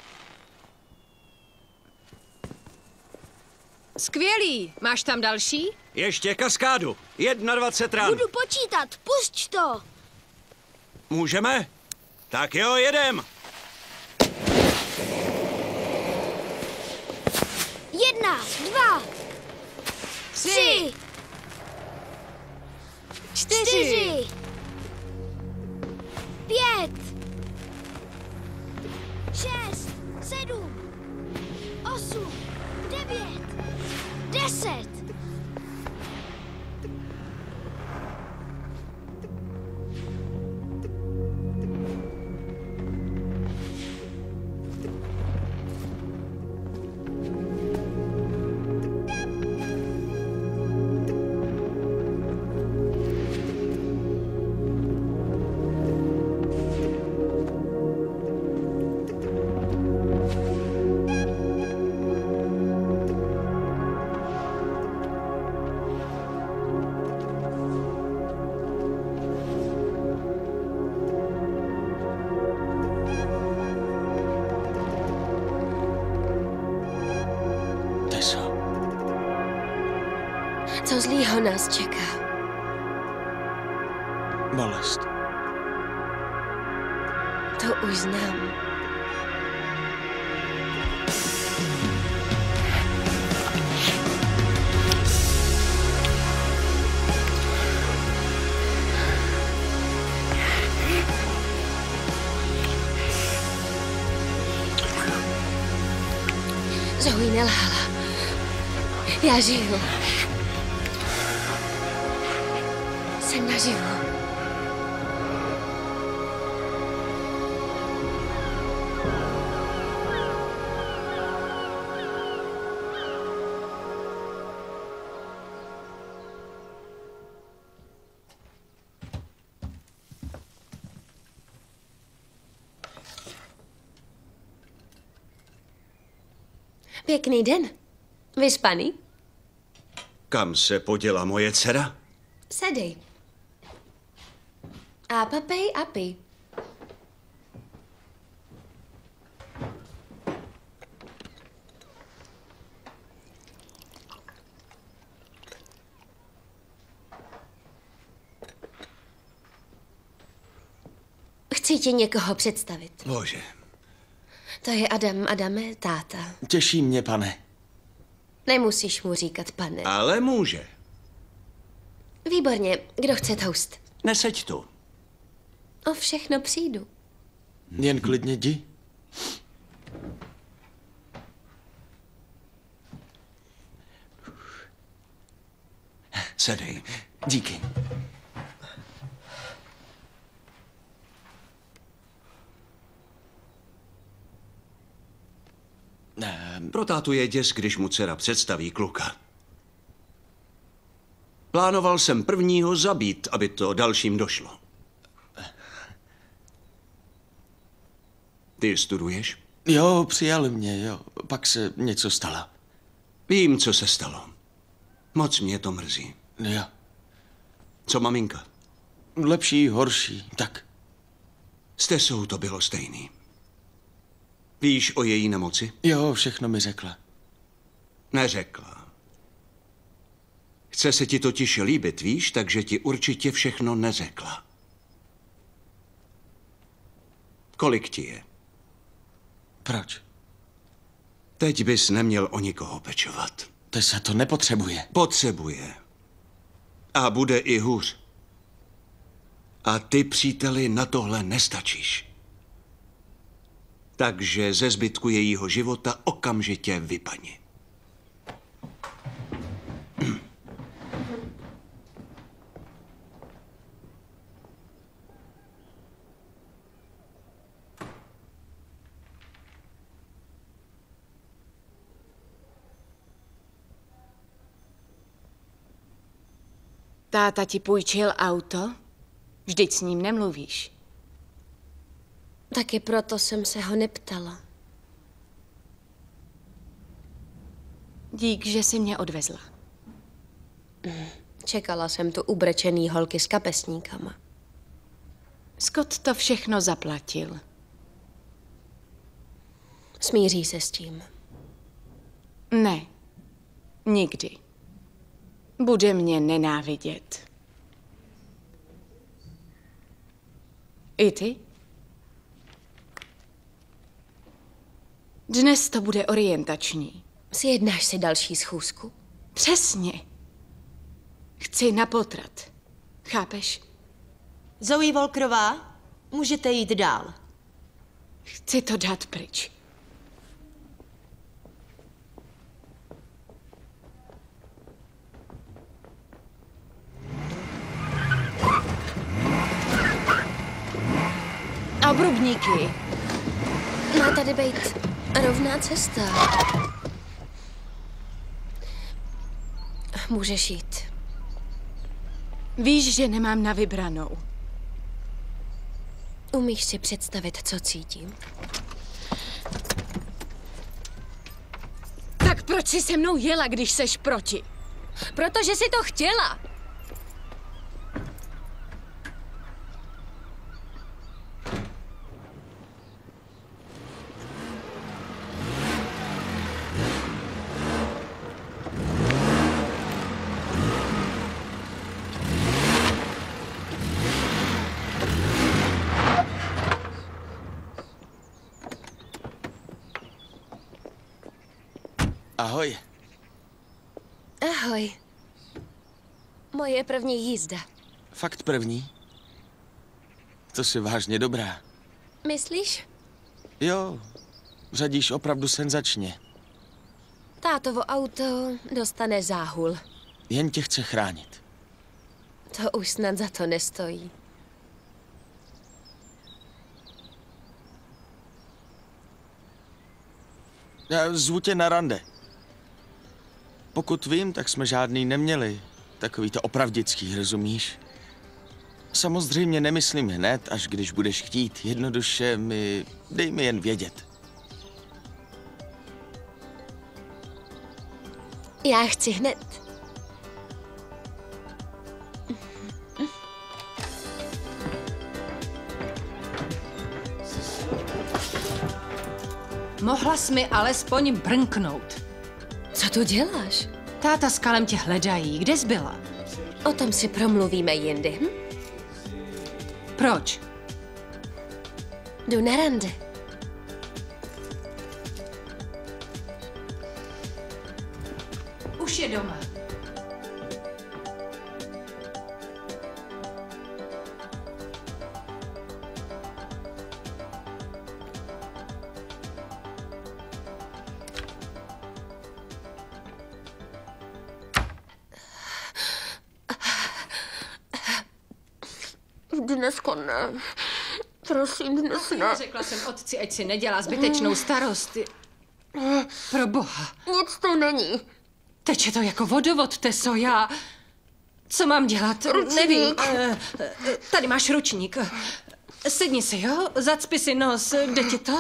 Skvělý. Máš tam další? Ještě kaskádu. dvacet jedna ran. Budu počítat, pusť to. Můžeme? Tak jo, jedem. Jedna, dva, tři, čtyři, čtyři pět, šest, sedm, osm, devět, deset. Co zlýho nás čeká? Bolest. To už znám. Zoe nelhala. Já žiju. Jsem naživu. Pěkný den. Vyspaný? Kam se poděla moje dcera? Sedej. A papej a pij. Chci ti někoho představit. Bože. To je Adam, Adame, táta. Těší mě, pane. Nemusíš mu říkat pane. Ale může. Výborně. Kdo chce toast? Neseď tu. O všechno přijdu. Jen klidně jdi. Sedej. Díky. Pro tátu je děs, když mu dcera představí kluka. Plánoval jsem prvního zabít, aby to dalším došlo. Ty studuješ? Jo, přijali mě, jo. Pak se něco stalo. Vím, co se stalo. Moc mě to mrzí. Jo. Co maminka? Lepší, horší, tak. S Tessou to bylo stejný. Víš o její nemoci? Jo, všechno mi řekla. Neřekla. Chce se ti totiž líbit, víš, takže ti určitě všechno neřekla. Kolik ti je? Proč? Teď bys neměl o nikoho pečovat. Tessa to nepotřebuje. Potřebuje. A bude i hůř. A ty, příteli, na tohle nestačíš. Takže ze zbytku jejího života okamžitě vypadni. Táta ti půjčil auto? Vždyť s ním nemluvíš. Taky proto jsem se ho neptala. Dík, že jsi mě odvezla. Čekala jsem tu ubrečený holky s kapesníkama. Scott to všechno zaplatil. Smíří se s tím. Ne, nikdy. Bude mě nenávidět. I ty? Dnes to bude orientační. Sjednáš si další schůzku? Přesně. Chci na potrat. Chápeš? Zoe Volkerová, můžete jít dál. Chci to dát pryč. Obrubníky. Má tady být rovná cesta. Můžeš jít. Víš, že nemám na vybranou. Umíš si představit, co cítím? Tak proč jsi se mnou jela, když seš proti? Protože jsi to chtěla. Ahoj. Ahoj. Moje první jízda. Fakt první? To jsi vážně dobrá. Myslíš? Jo, řadíš opravdu senzačně. Tátovo auto dostane záhul. Jen tě chce chránit. To už snad za to nestojí. Já zvu tě na rande. Pokud vím, tak jsme žádný neměli. Takový to opravdický, rozumíš? Samozřejmě nemyslím hned, až když budeš chtít. Jednoduše mi... dej mi jen vědět. Já chci hned. Mohla jsi mi alespoň brnknout. Co tu děláš? Táta s Kalem tě hledají. Kde jsi byla? O tom si promluvíme jindy, hm? Proč? Jdu na rande. Už je doma. Dneska ne. Prosím, dnes ne. Řekla jsem otci, ať si nedělá zbytečnou starost. Pro boha. Nic to není. Teče to jako vodovod, Teso, já... Co mám dělat? Ručník. Nevím. Tady máš ručník. Sedni si, jo? Zacpi si nos. Kde ti to?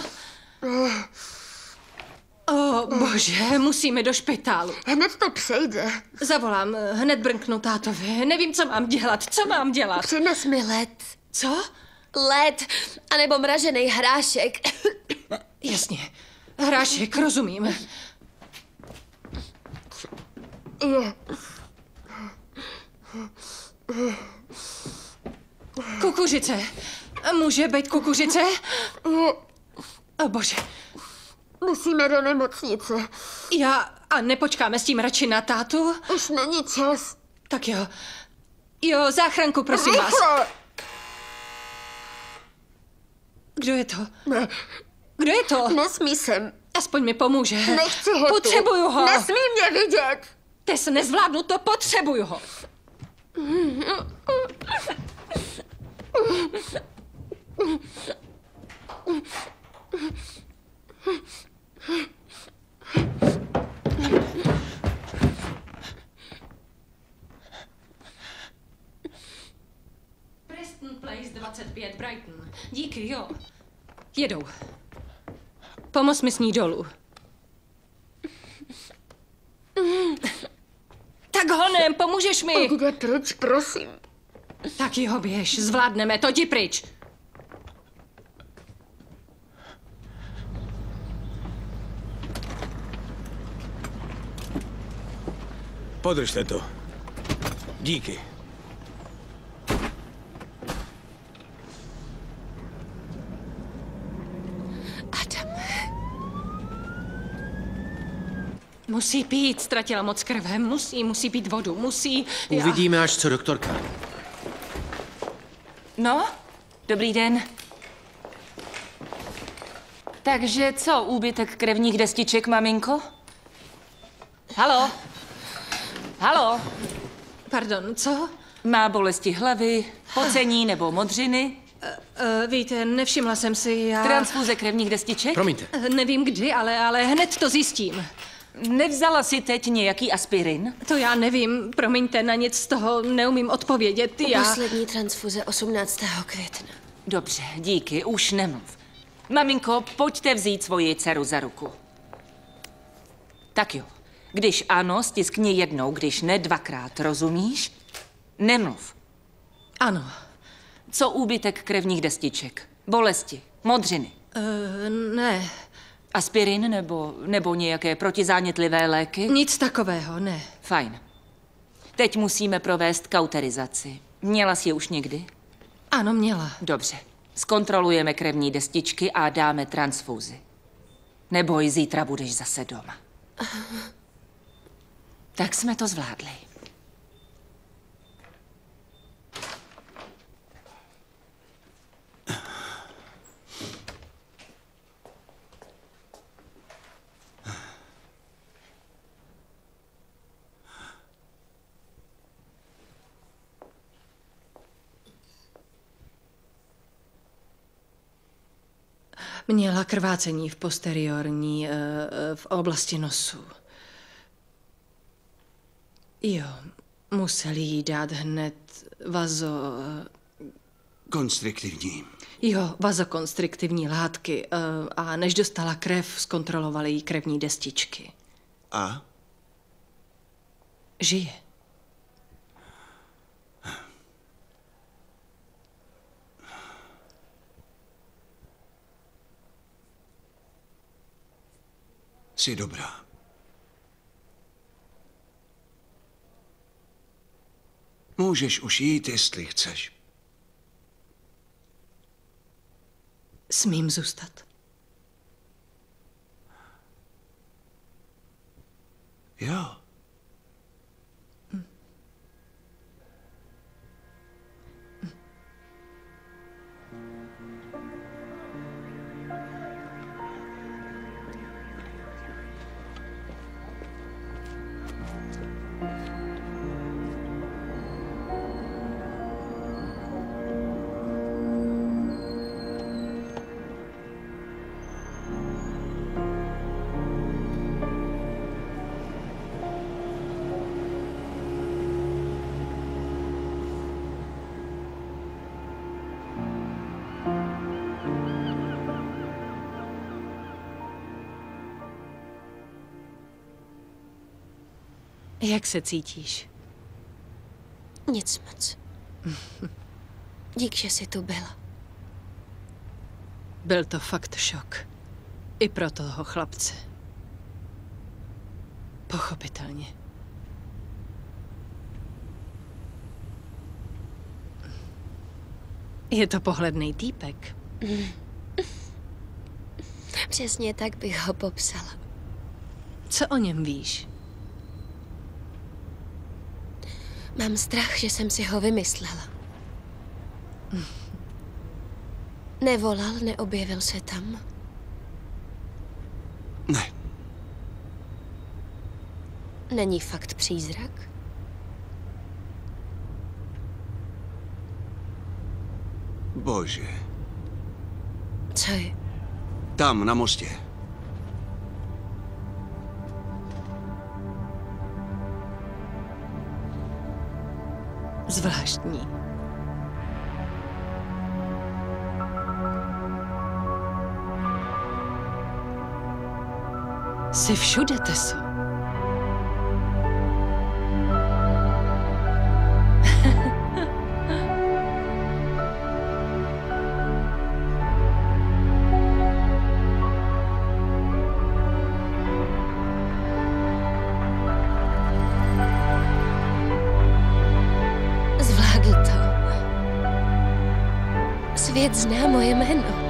O, bože, musíme do špitálu. Hned to přejde. Zavolám, hned brnknu tátovi. Nevím, co mám dělat. Co mám dělat? Přines mi led. Co? Led, anebo mražený hrášek. Jasně. Hrášek, rozumím. Je. Kukuřice. Může být kukuřice? Je. O bože. Musíme do nemocnice. Já... A nepočkáme s tím radši na tátu? Už není čas. Tak jo. Jo, záchranku, prosím vás. Rychle. Kdo je to? Ne. Kdo je to? Nesmí sem. Aspoň mi pomůže. Nechci ho Potřebuju tu. ho. Nesmí mě vidět. Tess, nezvládnu to, potřebuju ho. Preston Place dvacet pět Brighton. Díky, jo. Jedou. Pomoz mi s ní dolů. Tak honem, pomůžeš mi. Kde pryč, prosím. Tak jo, běž, zvládneme to, jdi pryč. Podržte to. Díky. Adam. Musí pít, ztratila moc krve, musí, musí pít vodu, musí... já- Uvidíme, až co doktorka. No, dobrý den. Takže co, úbytek krevních destiček, maminko? Halo? Halo? Pardon, co? Má bolesti hlavy, pocení nebo modřiny? Uh, víte, nevšimla jsem si, já... Transfuze krevních destiček? Promiňte. Uh, nevím kdy, ale, ale hned to zjistím. Nevzala si teď nějaký aspirin? To já nevím, promiňte, na nic z toho neumím odpovědět, já... Poslední transfuze osmnáctého května. Dobře, díky, už nemluv. Maminko, pojďte vzít svoji dceru za ruku. Tak jo, když ano, stiskni jednou, když ne dvakrát, rozumíš? Nemluv. Ano. Co úbytek krevních destiček? Bolesti, modřiny? Uh, ne. Aspirin nebo, nebo nějaké protizánětlivé léky? Nic takového, ne. Fajn. Teď musíme provést kauterizaci. Měla jsi je už někdy? Ano, měla. Dobře. Zkontrolujeme krevní destičky a dáme transfuzi. Neboj, zítra budeš zase doma. Tak jsme to zvládli. Měla krvácení v posteriorní, v oblasti nosu. Jo, museli jí dát hned vazo... Konstriktivní. Jo, vazokonstriktivní látky. A než dostala krev, zkontrolovali jí krevní destičky. A? Žije. Jsi dobrá. Můžeš už jít, jestli chceš. Smím zůstat? Jo. Jak se cítíš? Nic moc. Dík, že jsi tu byla. Byl to fakt šok. I pro toho chlapce. Pochopitelně. Je to pohledný týpek. Přesně tak bych ho popsala. Co o něm víš? Mám strach, že jsem si ho vymyslela. Nevolal, neobjevil se tam? Ne. Není fakt přízrak? Bože. Co je? Tam, na mostě. Zvláštní. Jsi všude, Teso. Zvládl to. Svět zná moje jméno.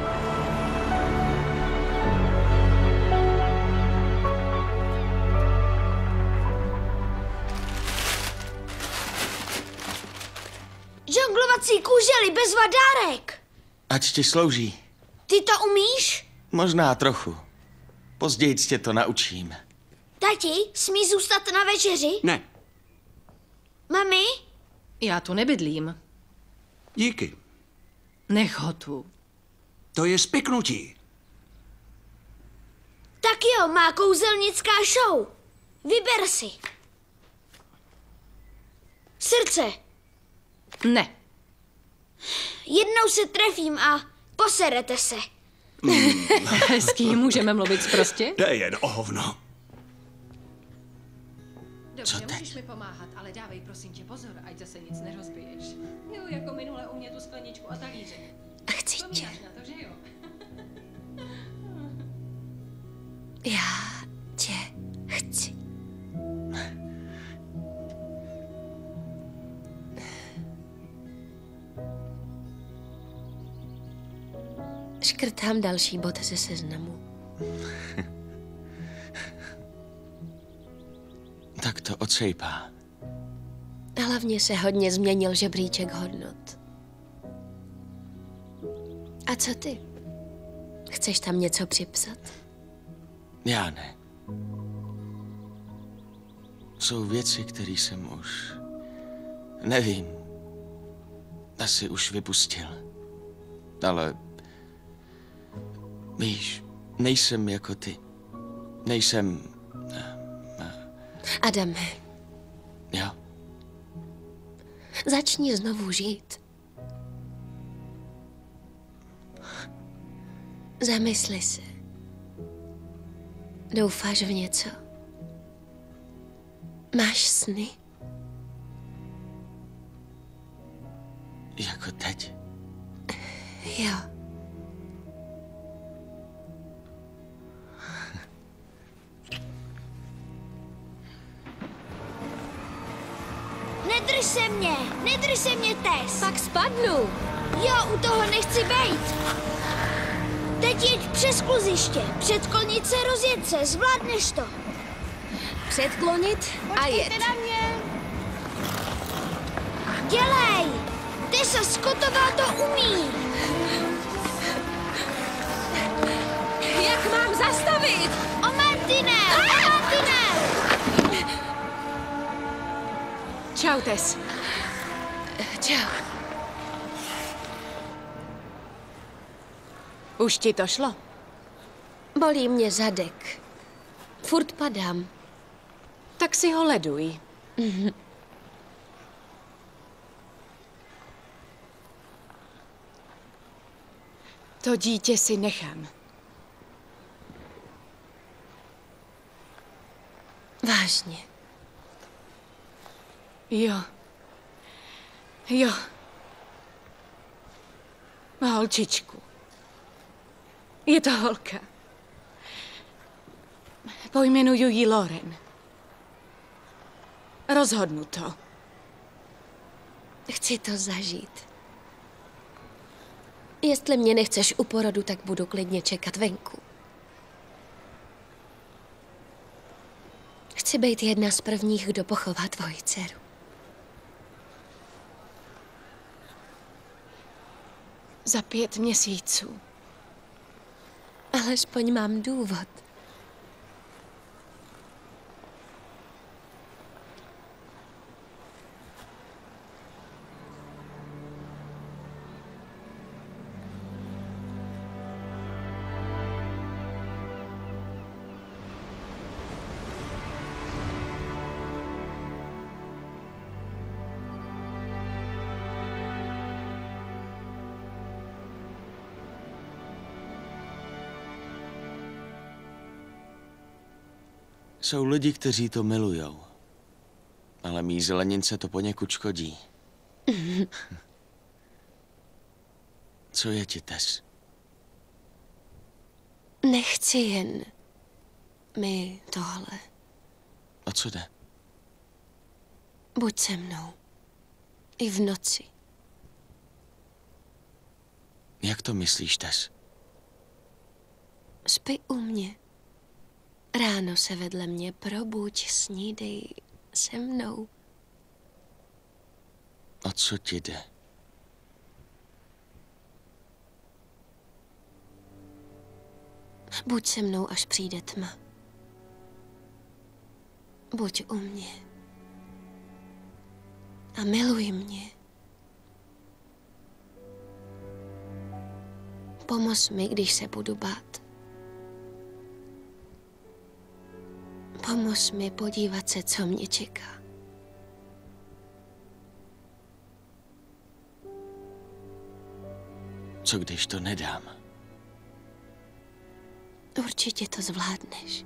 Žonglovací kůžely bez vadárek. Ať ti slouží. Ty to umíš? Možná trochu. Později tě to naučím. Tati, smí zůstat na večeři? Ne. Mami? Já tu nebydlím. Díky. Nech ho tu. To je spiknutí. Tak jo, má kouzelnická show. Vyber si. Srdce. Ne. Jednou se trefím a poserete se. S kým můžeme mluvit sprostě? Jde jen o hovno. Dobře, můžeš mi pomáhat, ale dávej prosím tě pozor, ať zase nic nerozbiješ. Jo, jako minule u mě tu skleničku a talířek. Chci tě. Na to, že jo? Já tě chci. Škrtám další bod ze seznamu. Tak to odsejpá. Hlavně se hodně změnil žebříček hodnot. A co ty? Chceš tam něco připsat? Já ne. Jsou věci, které jsem už... Nevím. Asi už vypustil. Ale... Víš, nejsem jako ty. Nejsem... Adame. Jo. Začni znovu žít. Zamysli se. Doufáš v něco? Máš sny? Jako teď? Jo. Nedrž se mě, nedrž se mě, Tess. Pak spadnu. Jo, u toho nechci bejt. Teď jeď přes kluziště, předklonit se, rozjet se, zvládneš to. Předklonit a jet. Počkejte na mě. Dělej, Tessa Scottová to umí. Jak mám zastavit? O Martine, o Martine. Čau, Tess. Čau. Už ti to šlo? Bolí mě zadek. Furt padám. Tak si ho leduj. Mhm. To dítě si nechám. Vážně. Jo. Jo. Holčičku. Je to holka. Pojmenuju ji Lauren. Rozhodnu to. Chci to zažít. Jestli mě nechceš u porodu, tak budu klidně čekat venku. Chci být jedna z prvních, kdo pochová tvoji dceru. Za pět měsíců. Alespoň mám důvod. Jsou lidi, kteří to milujou. Ale mý zelenince to poněkud škodí. Co je ti, Tess? Nechci jen mi tohle. O co jde? Buď se mnou. I v noci. Jak to myslíš, Tess? Spí u mě. Ráno se vedle mě probuď, snídej se mnou. O co ti jde? Buď se mnou, až přijde tma. Buď u mě. A miluj mě. Pomoz mi, když se budu bát. Pomoz mi podívat se, co mě čeká. Co když to nedám? Určitě to zvládneš.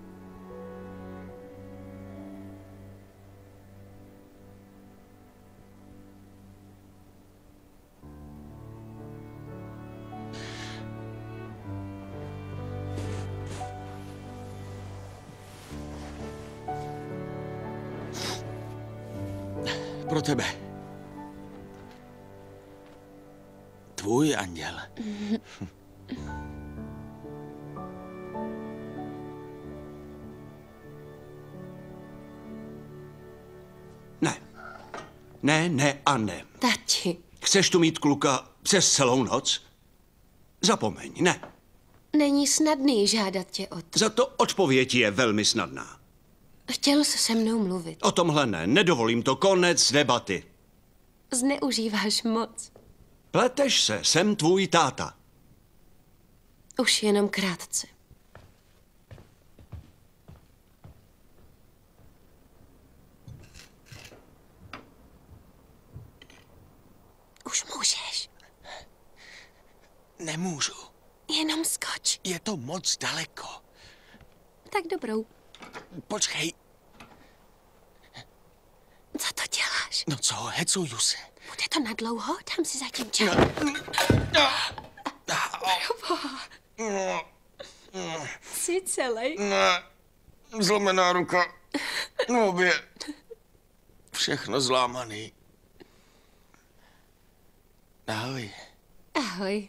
Pro tebe. Tvůj anděl. Ne, ne a ne. Tati. Chceš tu mít kluka přes celou noc? Zapomeň, ne. Není snadný žádat tě o to. Za to odpověď je velmi snadná. Chtěl jsi se mnou mluvit. O tomhle ne, nedovolím to, konec debaty. Zneužíváš moc. Pleteš se, jsem tvůj táta. Už jenom krátce. Už můžeš. Nemůžu. Jenom skoč. Je to moc daleko. Tak dobrou. Počkej. Co to děláš? No co, hecuju se. Bude to na dlouho? Dám si zatím čas. Proboha. Jsi celej? Ne. Zlomená ruka. Obě. Všechno zlámaný. Ahoj. Ahoj.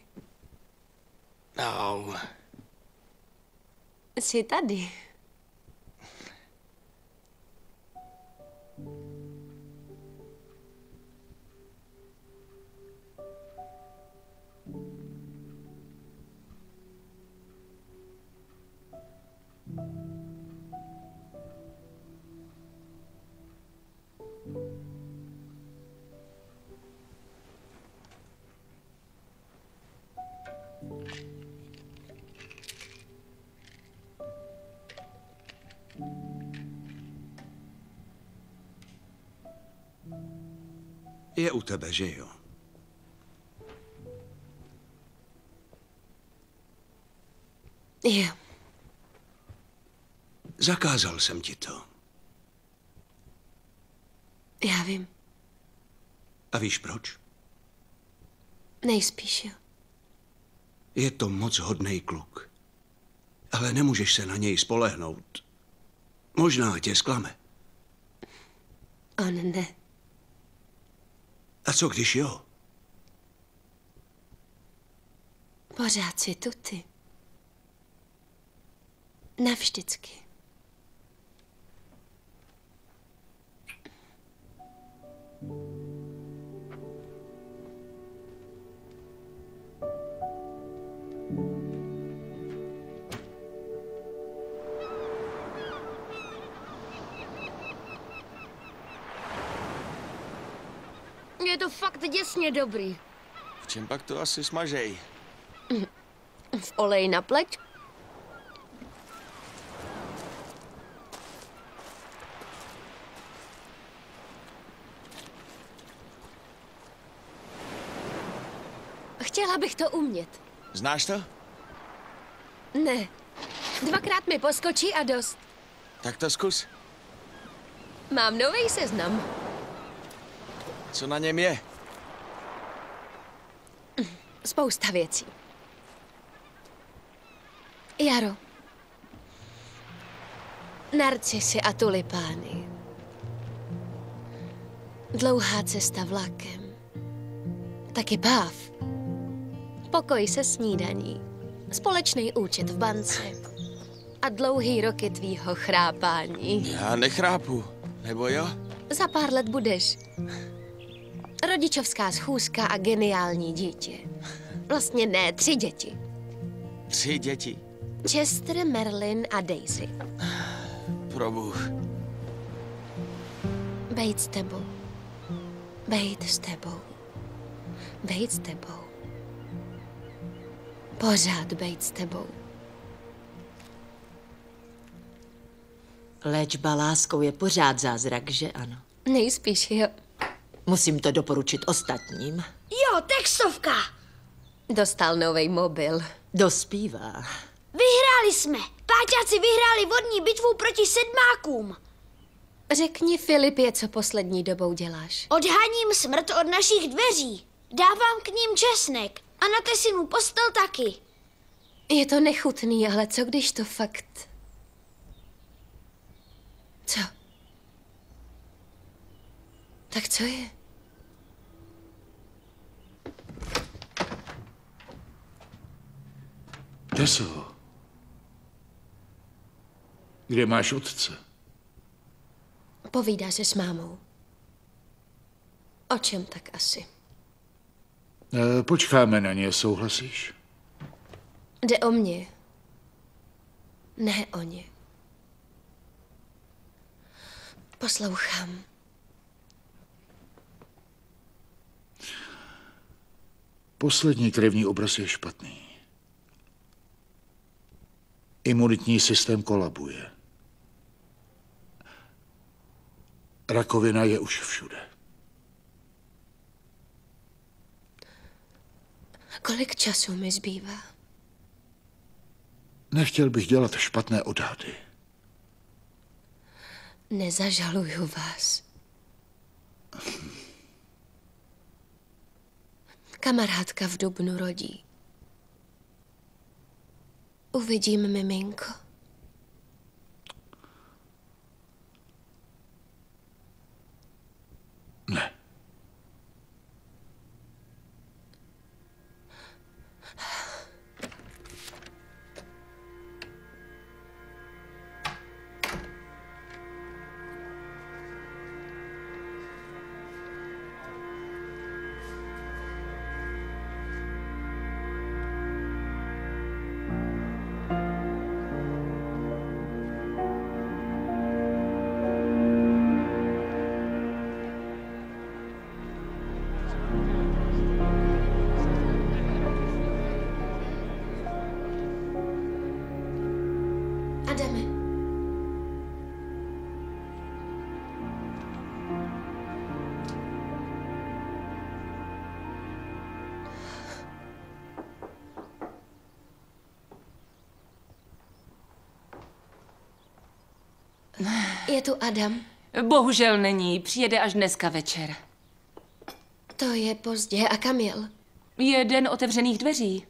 Au. Jsi tady. Je u tebe, že jo? Jo. Zakázal jsem ti to. Já vím. A víš proč? Nejspíš jo. Je to moc hodnej kluk. Ale nemůžeš se na něj spolehnout. Možná tě zklame. On ne. A co když jo? Pořád si tu ty. Navždycky. Je to fakt děsně dobrý. V čem pak to asi smažej? V oleji na pleť? Chtěla bych to umět. Znáš to? Ne. Dvakrát mi poskočí a dost. Tak to zkus. Mám nový seznam. Co na něm je? Spousta věcí. Jaro. Narcisy a tulipány. Dlouhá cesta vlakem. Taky páv. Pokoj se snídaní. Společný účet v bance. A dlouhý roky tvýho chrápání. Já nechrápu, nebo jo? Za pár let budeš. Rodičovská schůzka a geniální dítě. Vlastně ne, tři děti. Tři děti? Chester, Merlin a Daisy. Probůh. Bejt s tebou. Bejt s tebou. Bejt s tebou. Pořád bejt s tebou. Léčba láskou je pořád zázrak, že ano? Nejspíš jo. Musím to doporučit ostatním. Jo, textovka. Dostal nový mobil. Dospívá. Vyhráli jsme. Páťáci vyhráli vodní bitvu proti sedmákům. Řekni Filipě, co poslední dobou děláš. Odháním smrt od našich dveří. Dávám k ním česnek. A na Tesinu postel taky. Je to nechutný, ale co když to fakt... Co? Tak co je? Teso, kde máš otce? Povídá se s mámou. O čem tak asi? E, počkáme na ně, souhlasíš? Jde o mě. Ne o ně. Poslouchám. Poslední krevní obraz je špatný. Imunitní systém kolabuje. Rakovina je už všude. Kolik času mi zbývá? Nechtěl bych dělat špatné odhady. Nezažaluju vás. Kamarádka v dubnu rodí. Uvidím miminko. Ne. Adame. Je tu Adam? Bohužel není, přijede až dneska večer. To je pozdě. A kam jel? Je den otevřených dveří.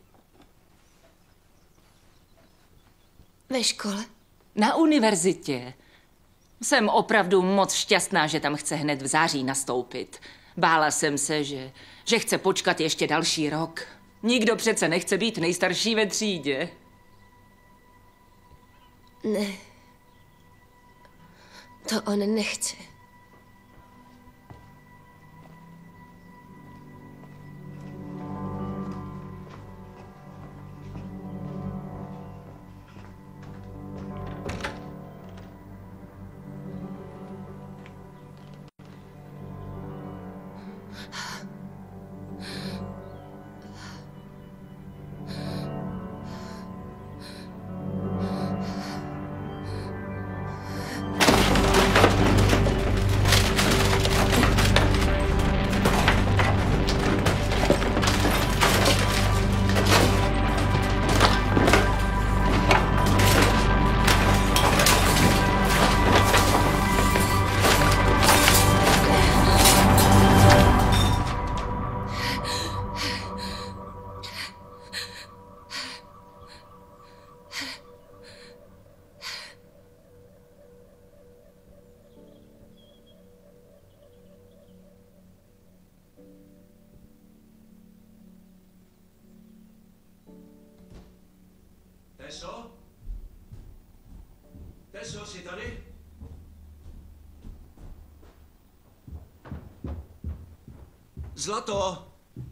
Ve škole? Na univerzitě. Jsem opravdu moc šťastná, že tam chce hned v září nastoupit. Bála jsem se, že, že chce počkat ještě další rok. Nikdo přece nechce být nejstarší ve třídě. Ne. To on nechce. Teso? Teso, jsi tady? Zlato!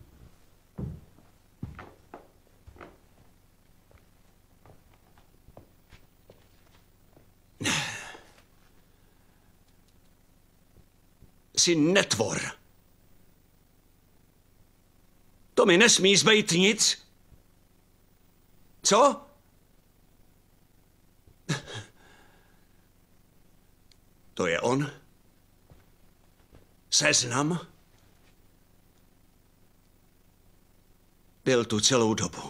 Jsi netvor. To mi nesmí zbejt nic. Co? To je on? Seznam? Byl tu celou dobu.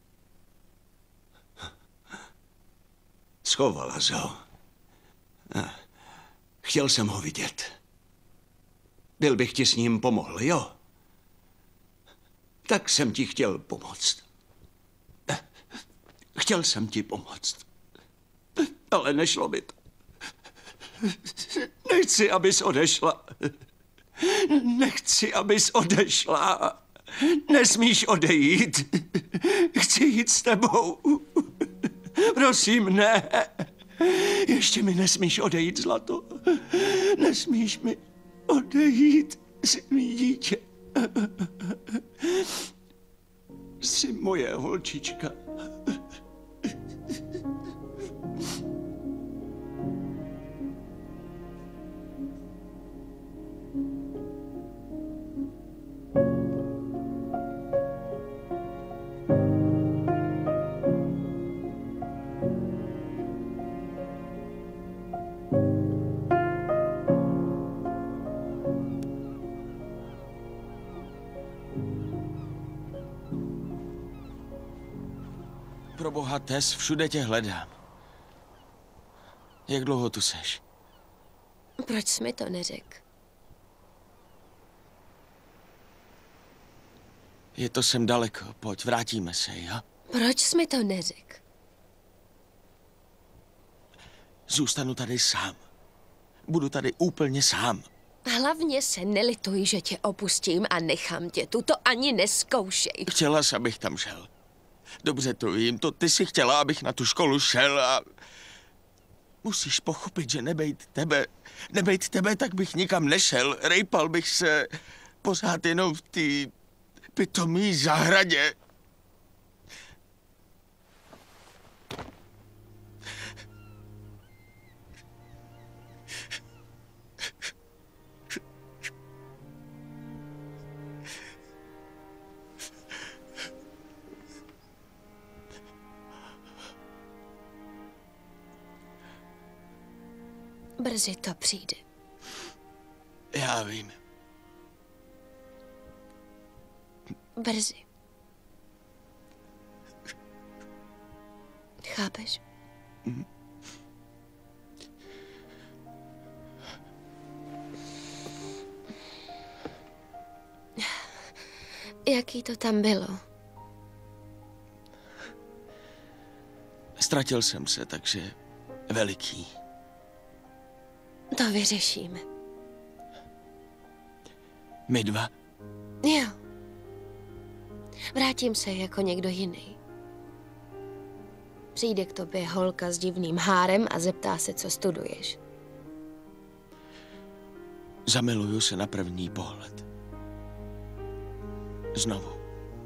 Schovala se ho. Chtěl jsem ho vidět. Byl bych ti s ním pomohl, jo? Tak jsem ti chtěl pomoct. Chtěl jsem ti pomoct. Ale nešlo mi to. Nechci, abys odešla. Nechci, abys odešla. Nesmíš odejít. Chci jít s tebou. Prosím, ne. Ještě mi nesmíš odejít, zlato. Nesmíš mi odejít. Jsi mý dítě. Jsi moje holčička. Proboha, Tess, všude tě hledám. Jak dlouho tu seš? Proč jsi mi to neřekl? Je to sem daleko, pojď, vrátíme se, jo? Proč jsi mi to neřekl? Zůstanu tady sám. Budu tady úplně sám. Hlavně se nelituj, že tě opustím a nechám tě tu, to ani neskoušej. Chtěla jsi, abych tam šel. Dobře to vím, to ty si chtěla, abych na tu školu šel a... Musíš pochopit, že nebejt tebe, nebejt tebe, tak bych nikam nešel. Rejpal bych se pořád jenom v té pitomý zahradě. Brzy to přijde. Já vím. Brzy. Chápeš? Mm. Jaký to tam bylo? Ztratil jsem se, takže veliký. To vyřešíme. My dva? Jo. Vrátím se jako někdo jiný. Přijde k tobě holka s divným hárem a zeptá se, co studuješ. Zamiluju se na první pohled. Znovu.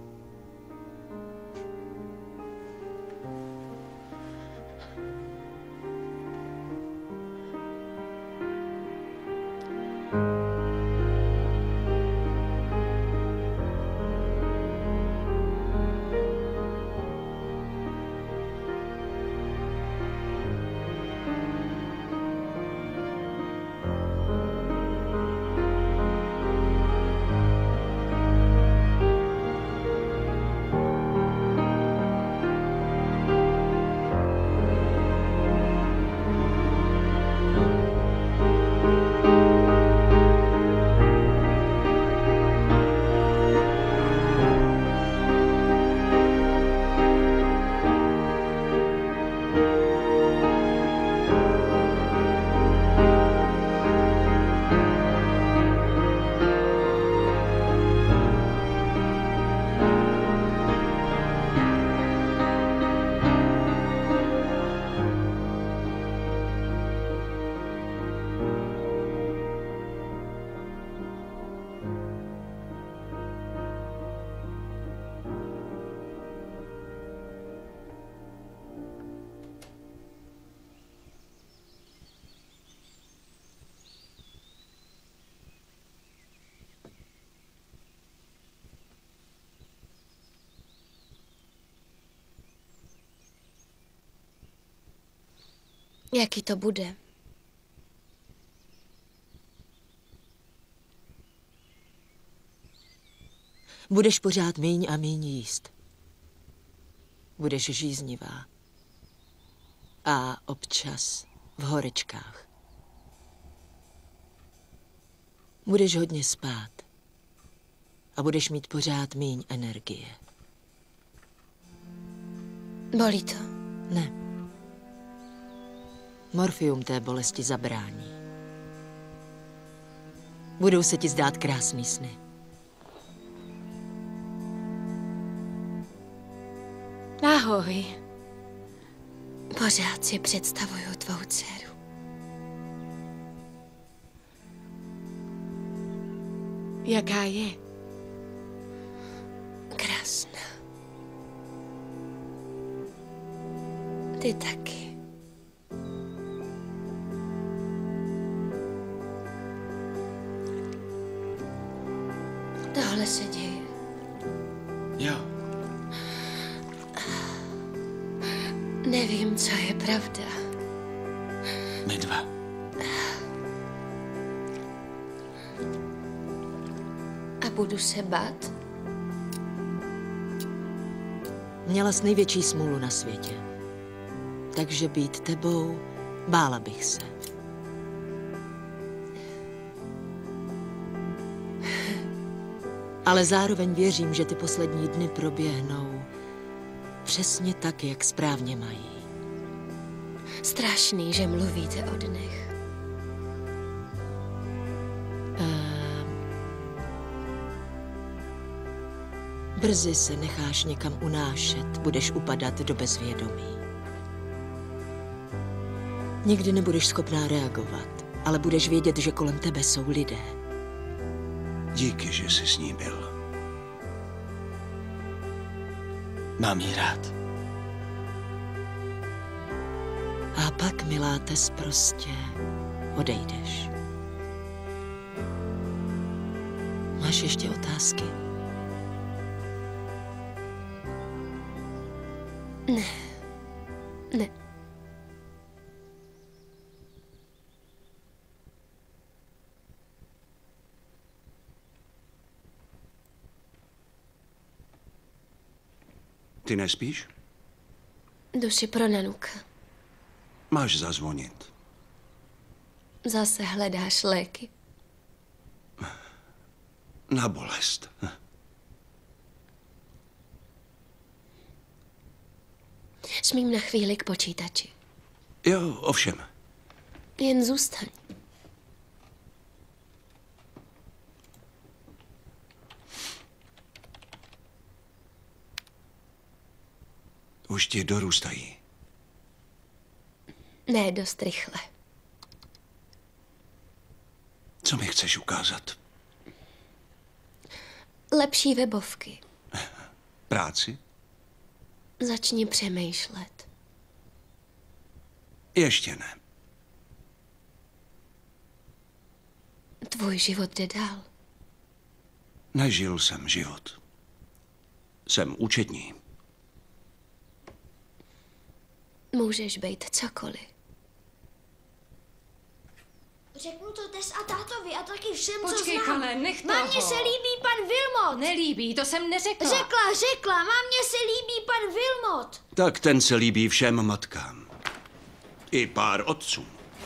Jaký to bude? Budeš pořád míň a míň jíst. Budeš žíznivá. A občas v horečkách. Budeš hodně spát. A budeš mít pořád míň energie. Bolí to? Ne. Morfium té bolesti zabrání. Budou se ti zdát krásný sny. Ahoj. Pořád si představuju tvou dceru. Jaká je? Krásná. Ty taky. Tohle se děje. Jo. Nevím, co je pravda. My dva. A budu se bát? Měla jsi největší smůlu na světě. Takže být tebou, bála bych se. Ale zároveň věřím, že ty poslední dny proběhnou přesně tak, jak správně mají. Strašný, že mluvíte o dnech. Brzy se necháš někam unášet, budeš upadat do bezvědomí. Nikdy nebudeš schopná reagovat, ale budeš vědět, že kolem tebe jsou lidé. Díky, že jsi s ní byl. Mám jí rád. A pak, milá Tess, prostě odejdeš. Máš ještě otázky? Ne. Ne. Ty nespíš? Jdu si pro Nanuka. Máš zazvonit. Zase hledáš léky. Na bolest. Smím na chvíli k počítači. Jo, ovšem. Jen zůstaň. Už ti dorůstají. Ne dost rychle. Co mi chceš ukázat? Lepší webovky. Práci? Začni přemýšlet. Ještě ne. Tvůj život jde dál. Nežil jsem život. Jsem účetní. Můžeš být cokoliv. Řeknu to Tess a tátovi a taky všem, co Počkej, znám. Kale, nech Mámě toho. se líbí pan Wilmot. Nelíbí, to jsem neřekla. Řekla, řekla, mámě se líbí pan Wilmot. Tak ten se líbí všem matkám. I pár otců.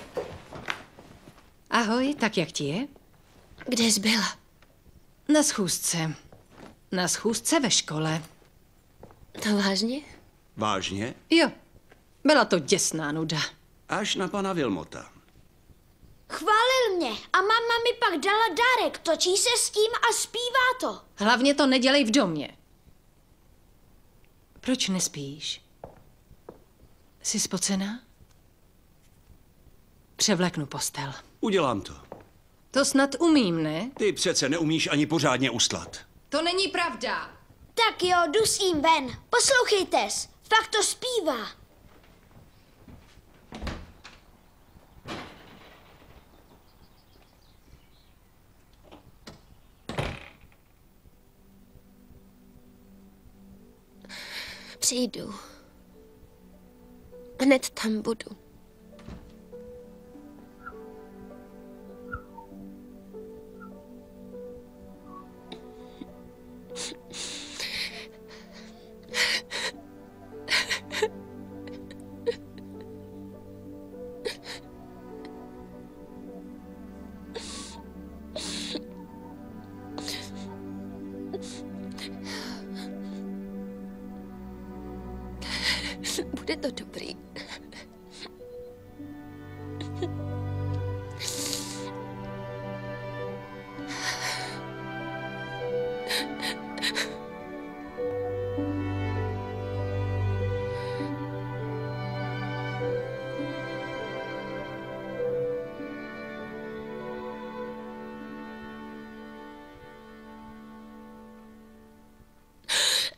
Ahoj, tak jak ti je? Kde jsi byla? Na schůzce. Na schůzce ve škole. To vážně? Vážně? Jo, byla to děsná nuda. Až na pana Wilmota. Chválil mě a máma mi pak dala dárek, točí se s tím a zpívá to. Hlavně to nedělej v domě. Proč nespíš? Jsi spocená? Převleknu postel. Udělám to. To snad umím, ne? Ty přece neumíš ani pořádně ustlat. To není pravda. Tak jo, jdu s ním ven. Poslouchej, Tess, fakt to zpívá. Přijdu. Hned tam budu. Bude to dobrý.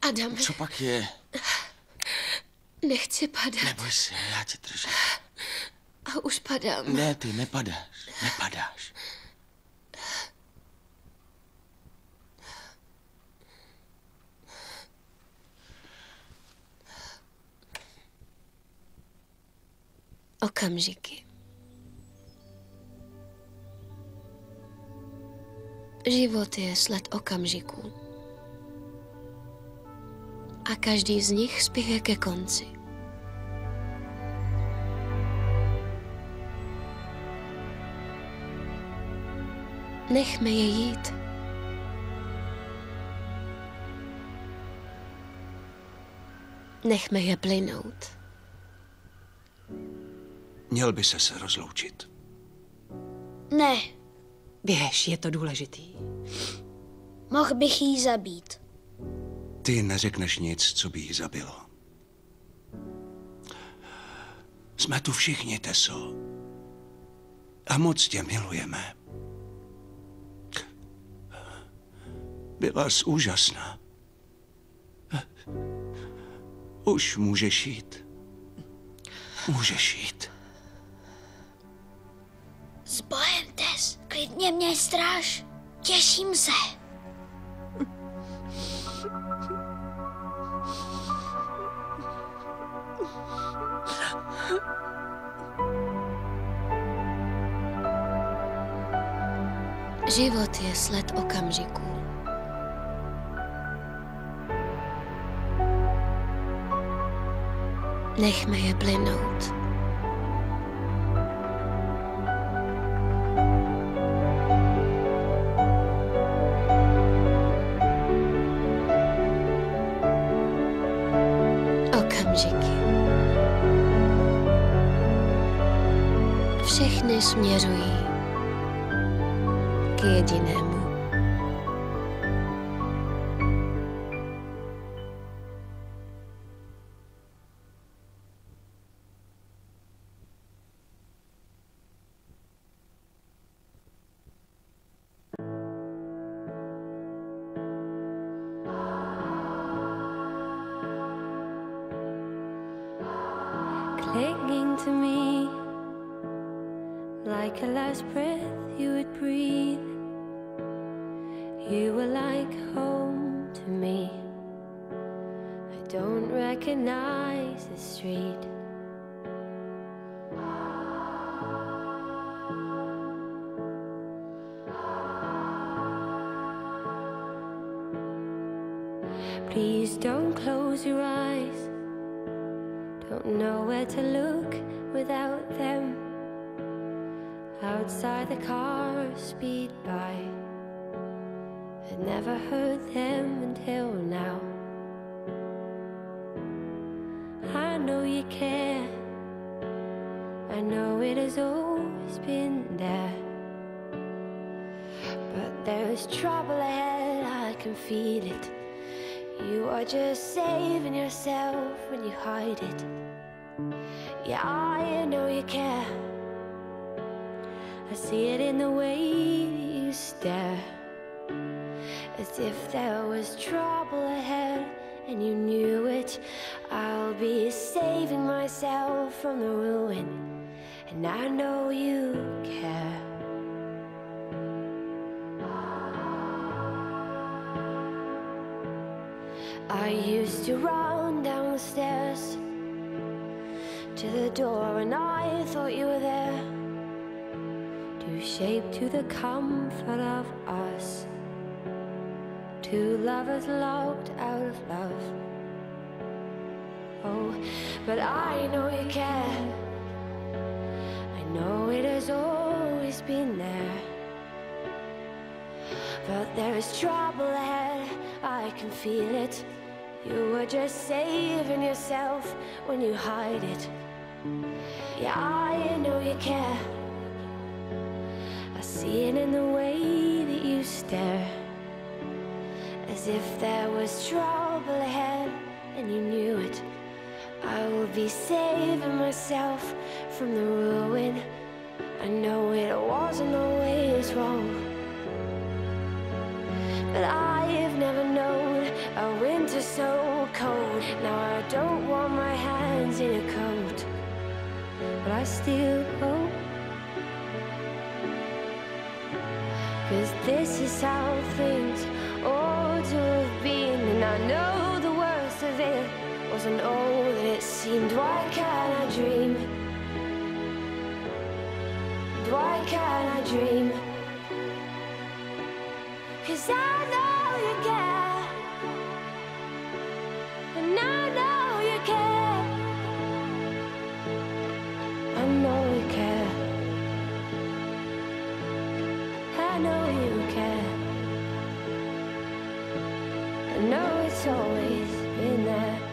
Adame, Co pak je? nechci padat. Neboj se, já tě držím. A už padám. Ne, ty nepadáš, nepadáš. Okamžiky. Život je sled okamžiků. A každý z nich spěje ke konci. Nechme je jít. Nechme je plynout. Měl by se se rozloučit. Ne, Běž, je to důležitý. mohl bych jí zabít. Ty neřekneš nic, co by jí zabilo. Jsme tu všichni, Teso. A moc tě milujeme. Byla jsi úžasná. Už můžeš jít. Můžeš jít. S Bohem, Tess, klidně mě stráž. Těším se. Život je sled okamžiků. Nechme je plynout. Okamžiky. Všechny směřují k jedinému. Clinging to me like a last breath you would breathe. You were like home to me. I don't recognize the street. Please don't close your eyes. Don't know where to look without them. Outside the cars speed by. I'd never heard them until now. I know you care. I know it has always been there. But there's trouble ahead, I can feel it. You are just saving yourself when you hide it. Yeah, I know you care. I see it in the way you stare. As if there was trouble ahead and you knew it. I'll be saving myself from the ruin, and I know you care. I used to run down the stairs to the door, and I thought you were there to shape to the comfort of us, two lovers locked out of love. Oh, but I know you care. I know it has always been there. But there is trouble ahead, I can feel it. You were just saving yourself when you hide it. Yeah, I know you care. I see it in the way that you stare. As if there was trouble ahead and you knew it. I will be saving myself from the ruin. I know it wasn't always wrong, but I've never known a winter so cold. Now I don't want my hands in a coat, but I still hope. 'Cause this is how things ought to have been, and I know the worst of it wasn't all that it seemed. Why can't I dream? Why can't I dream? 'Cause I know you care, and I know you care. I know you care. I know you care. I know it's always been there.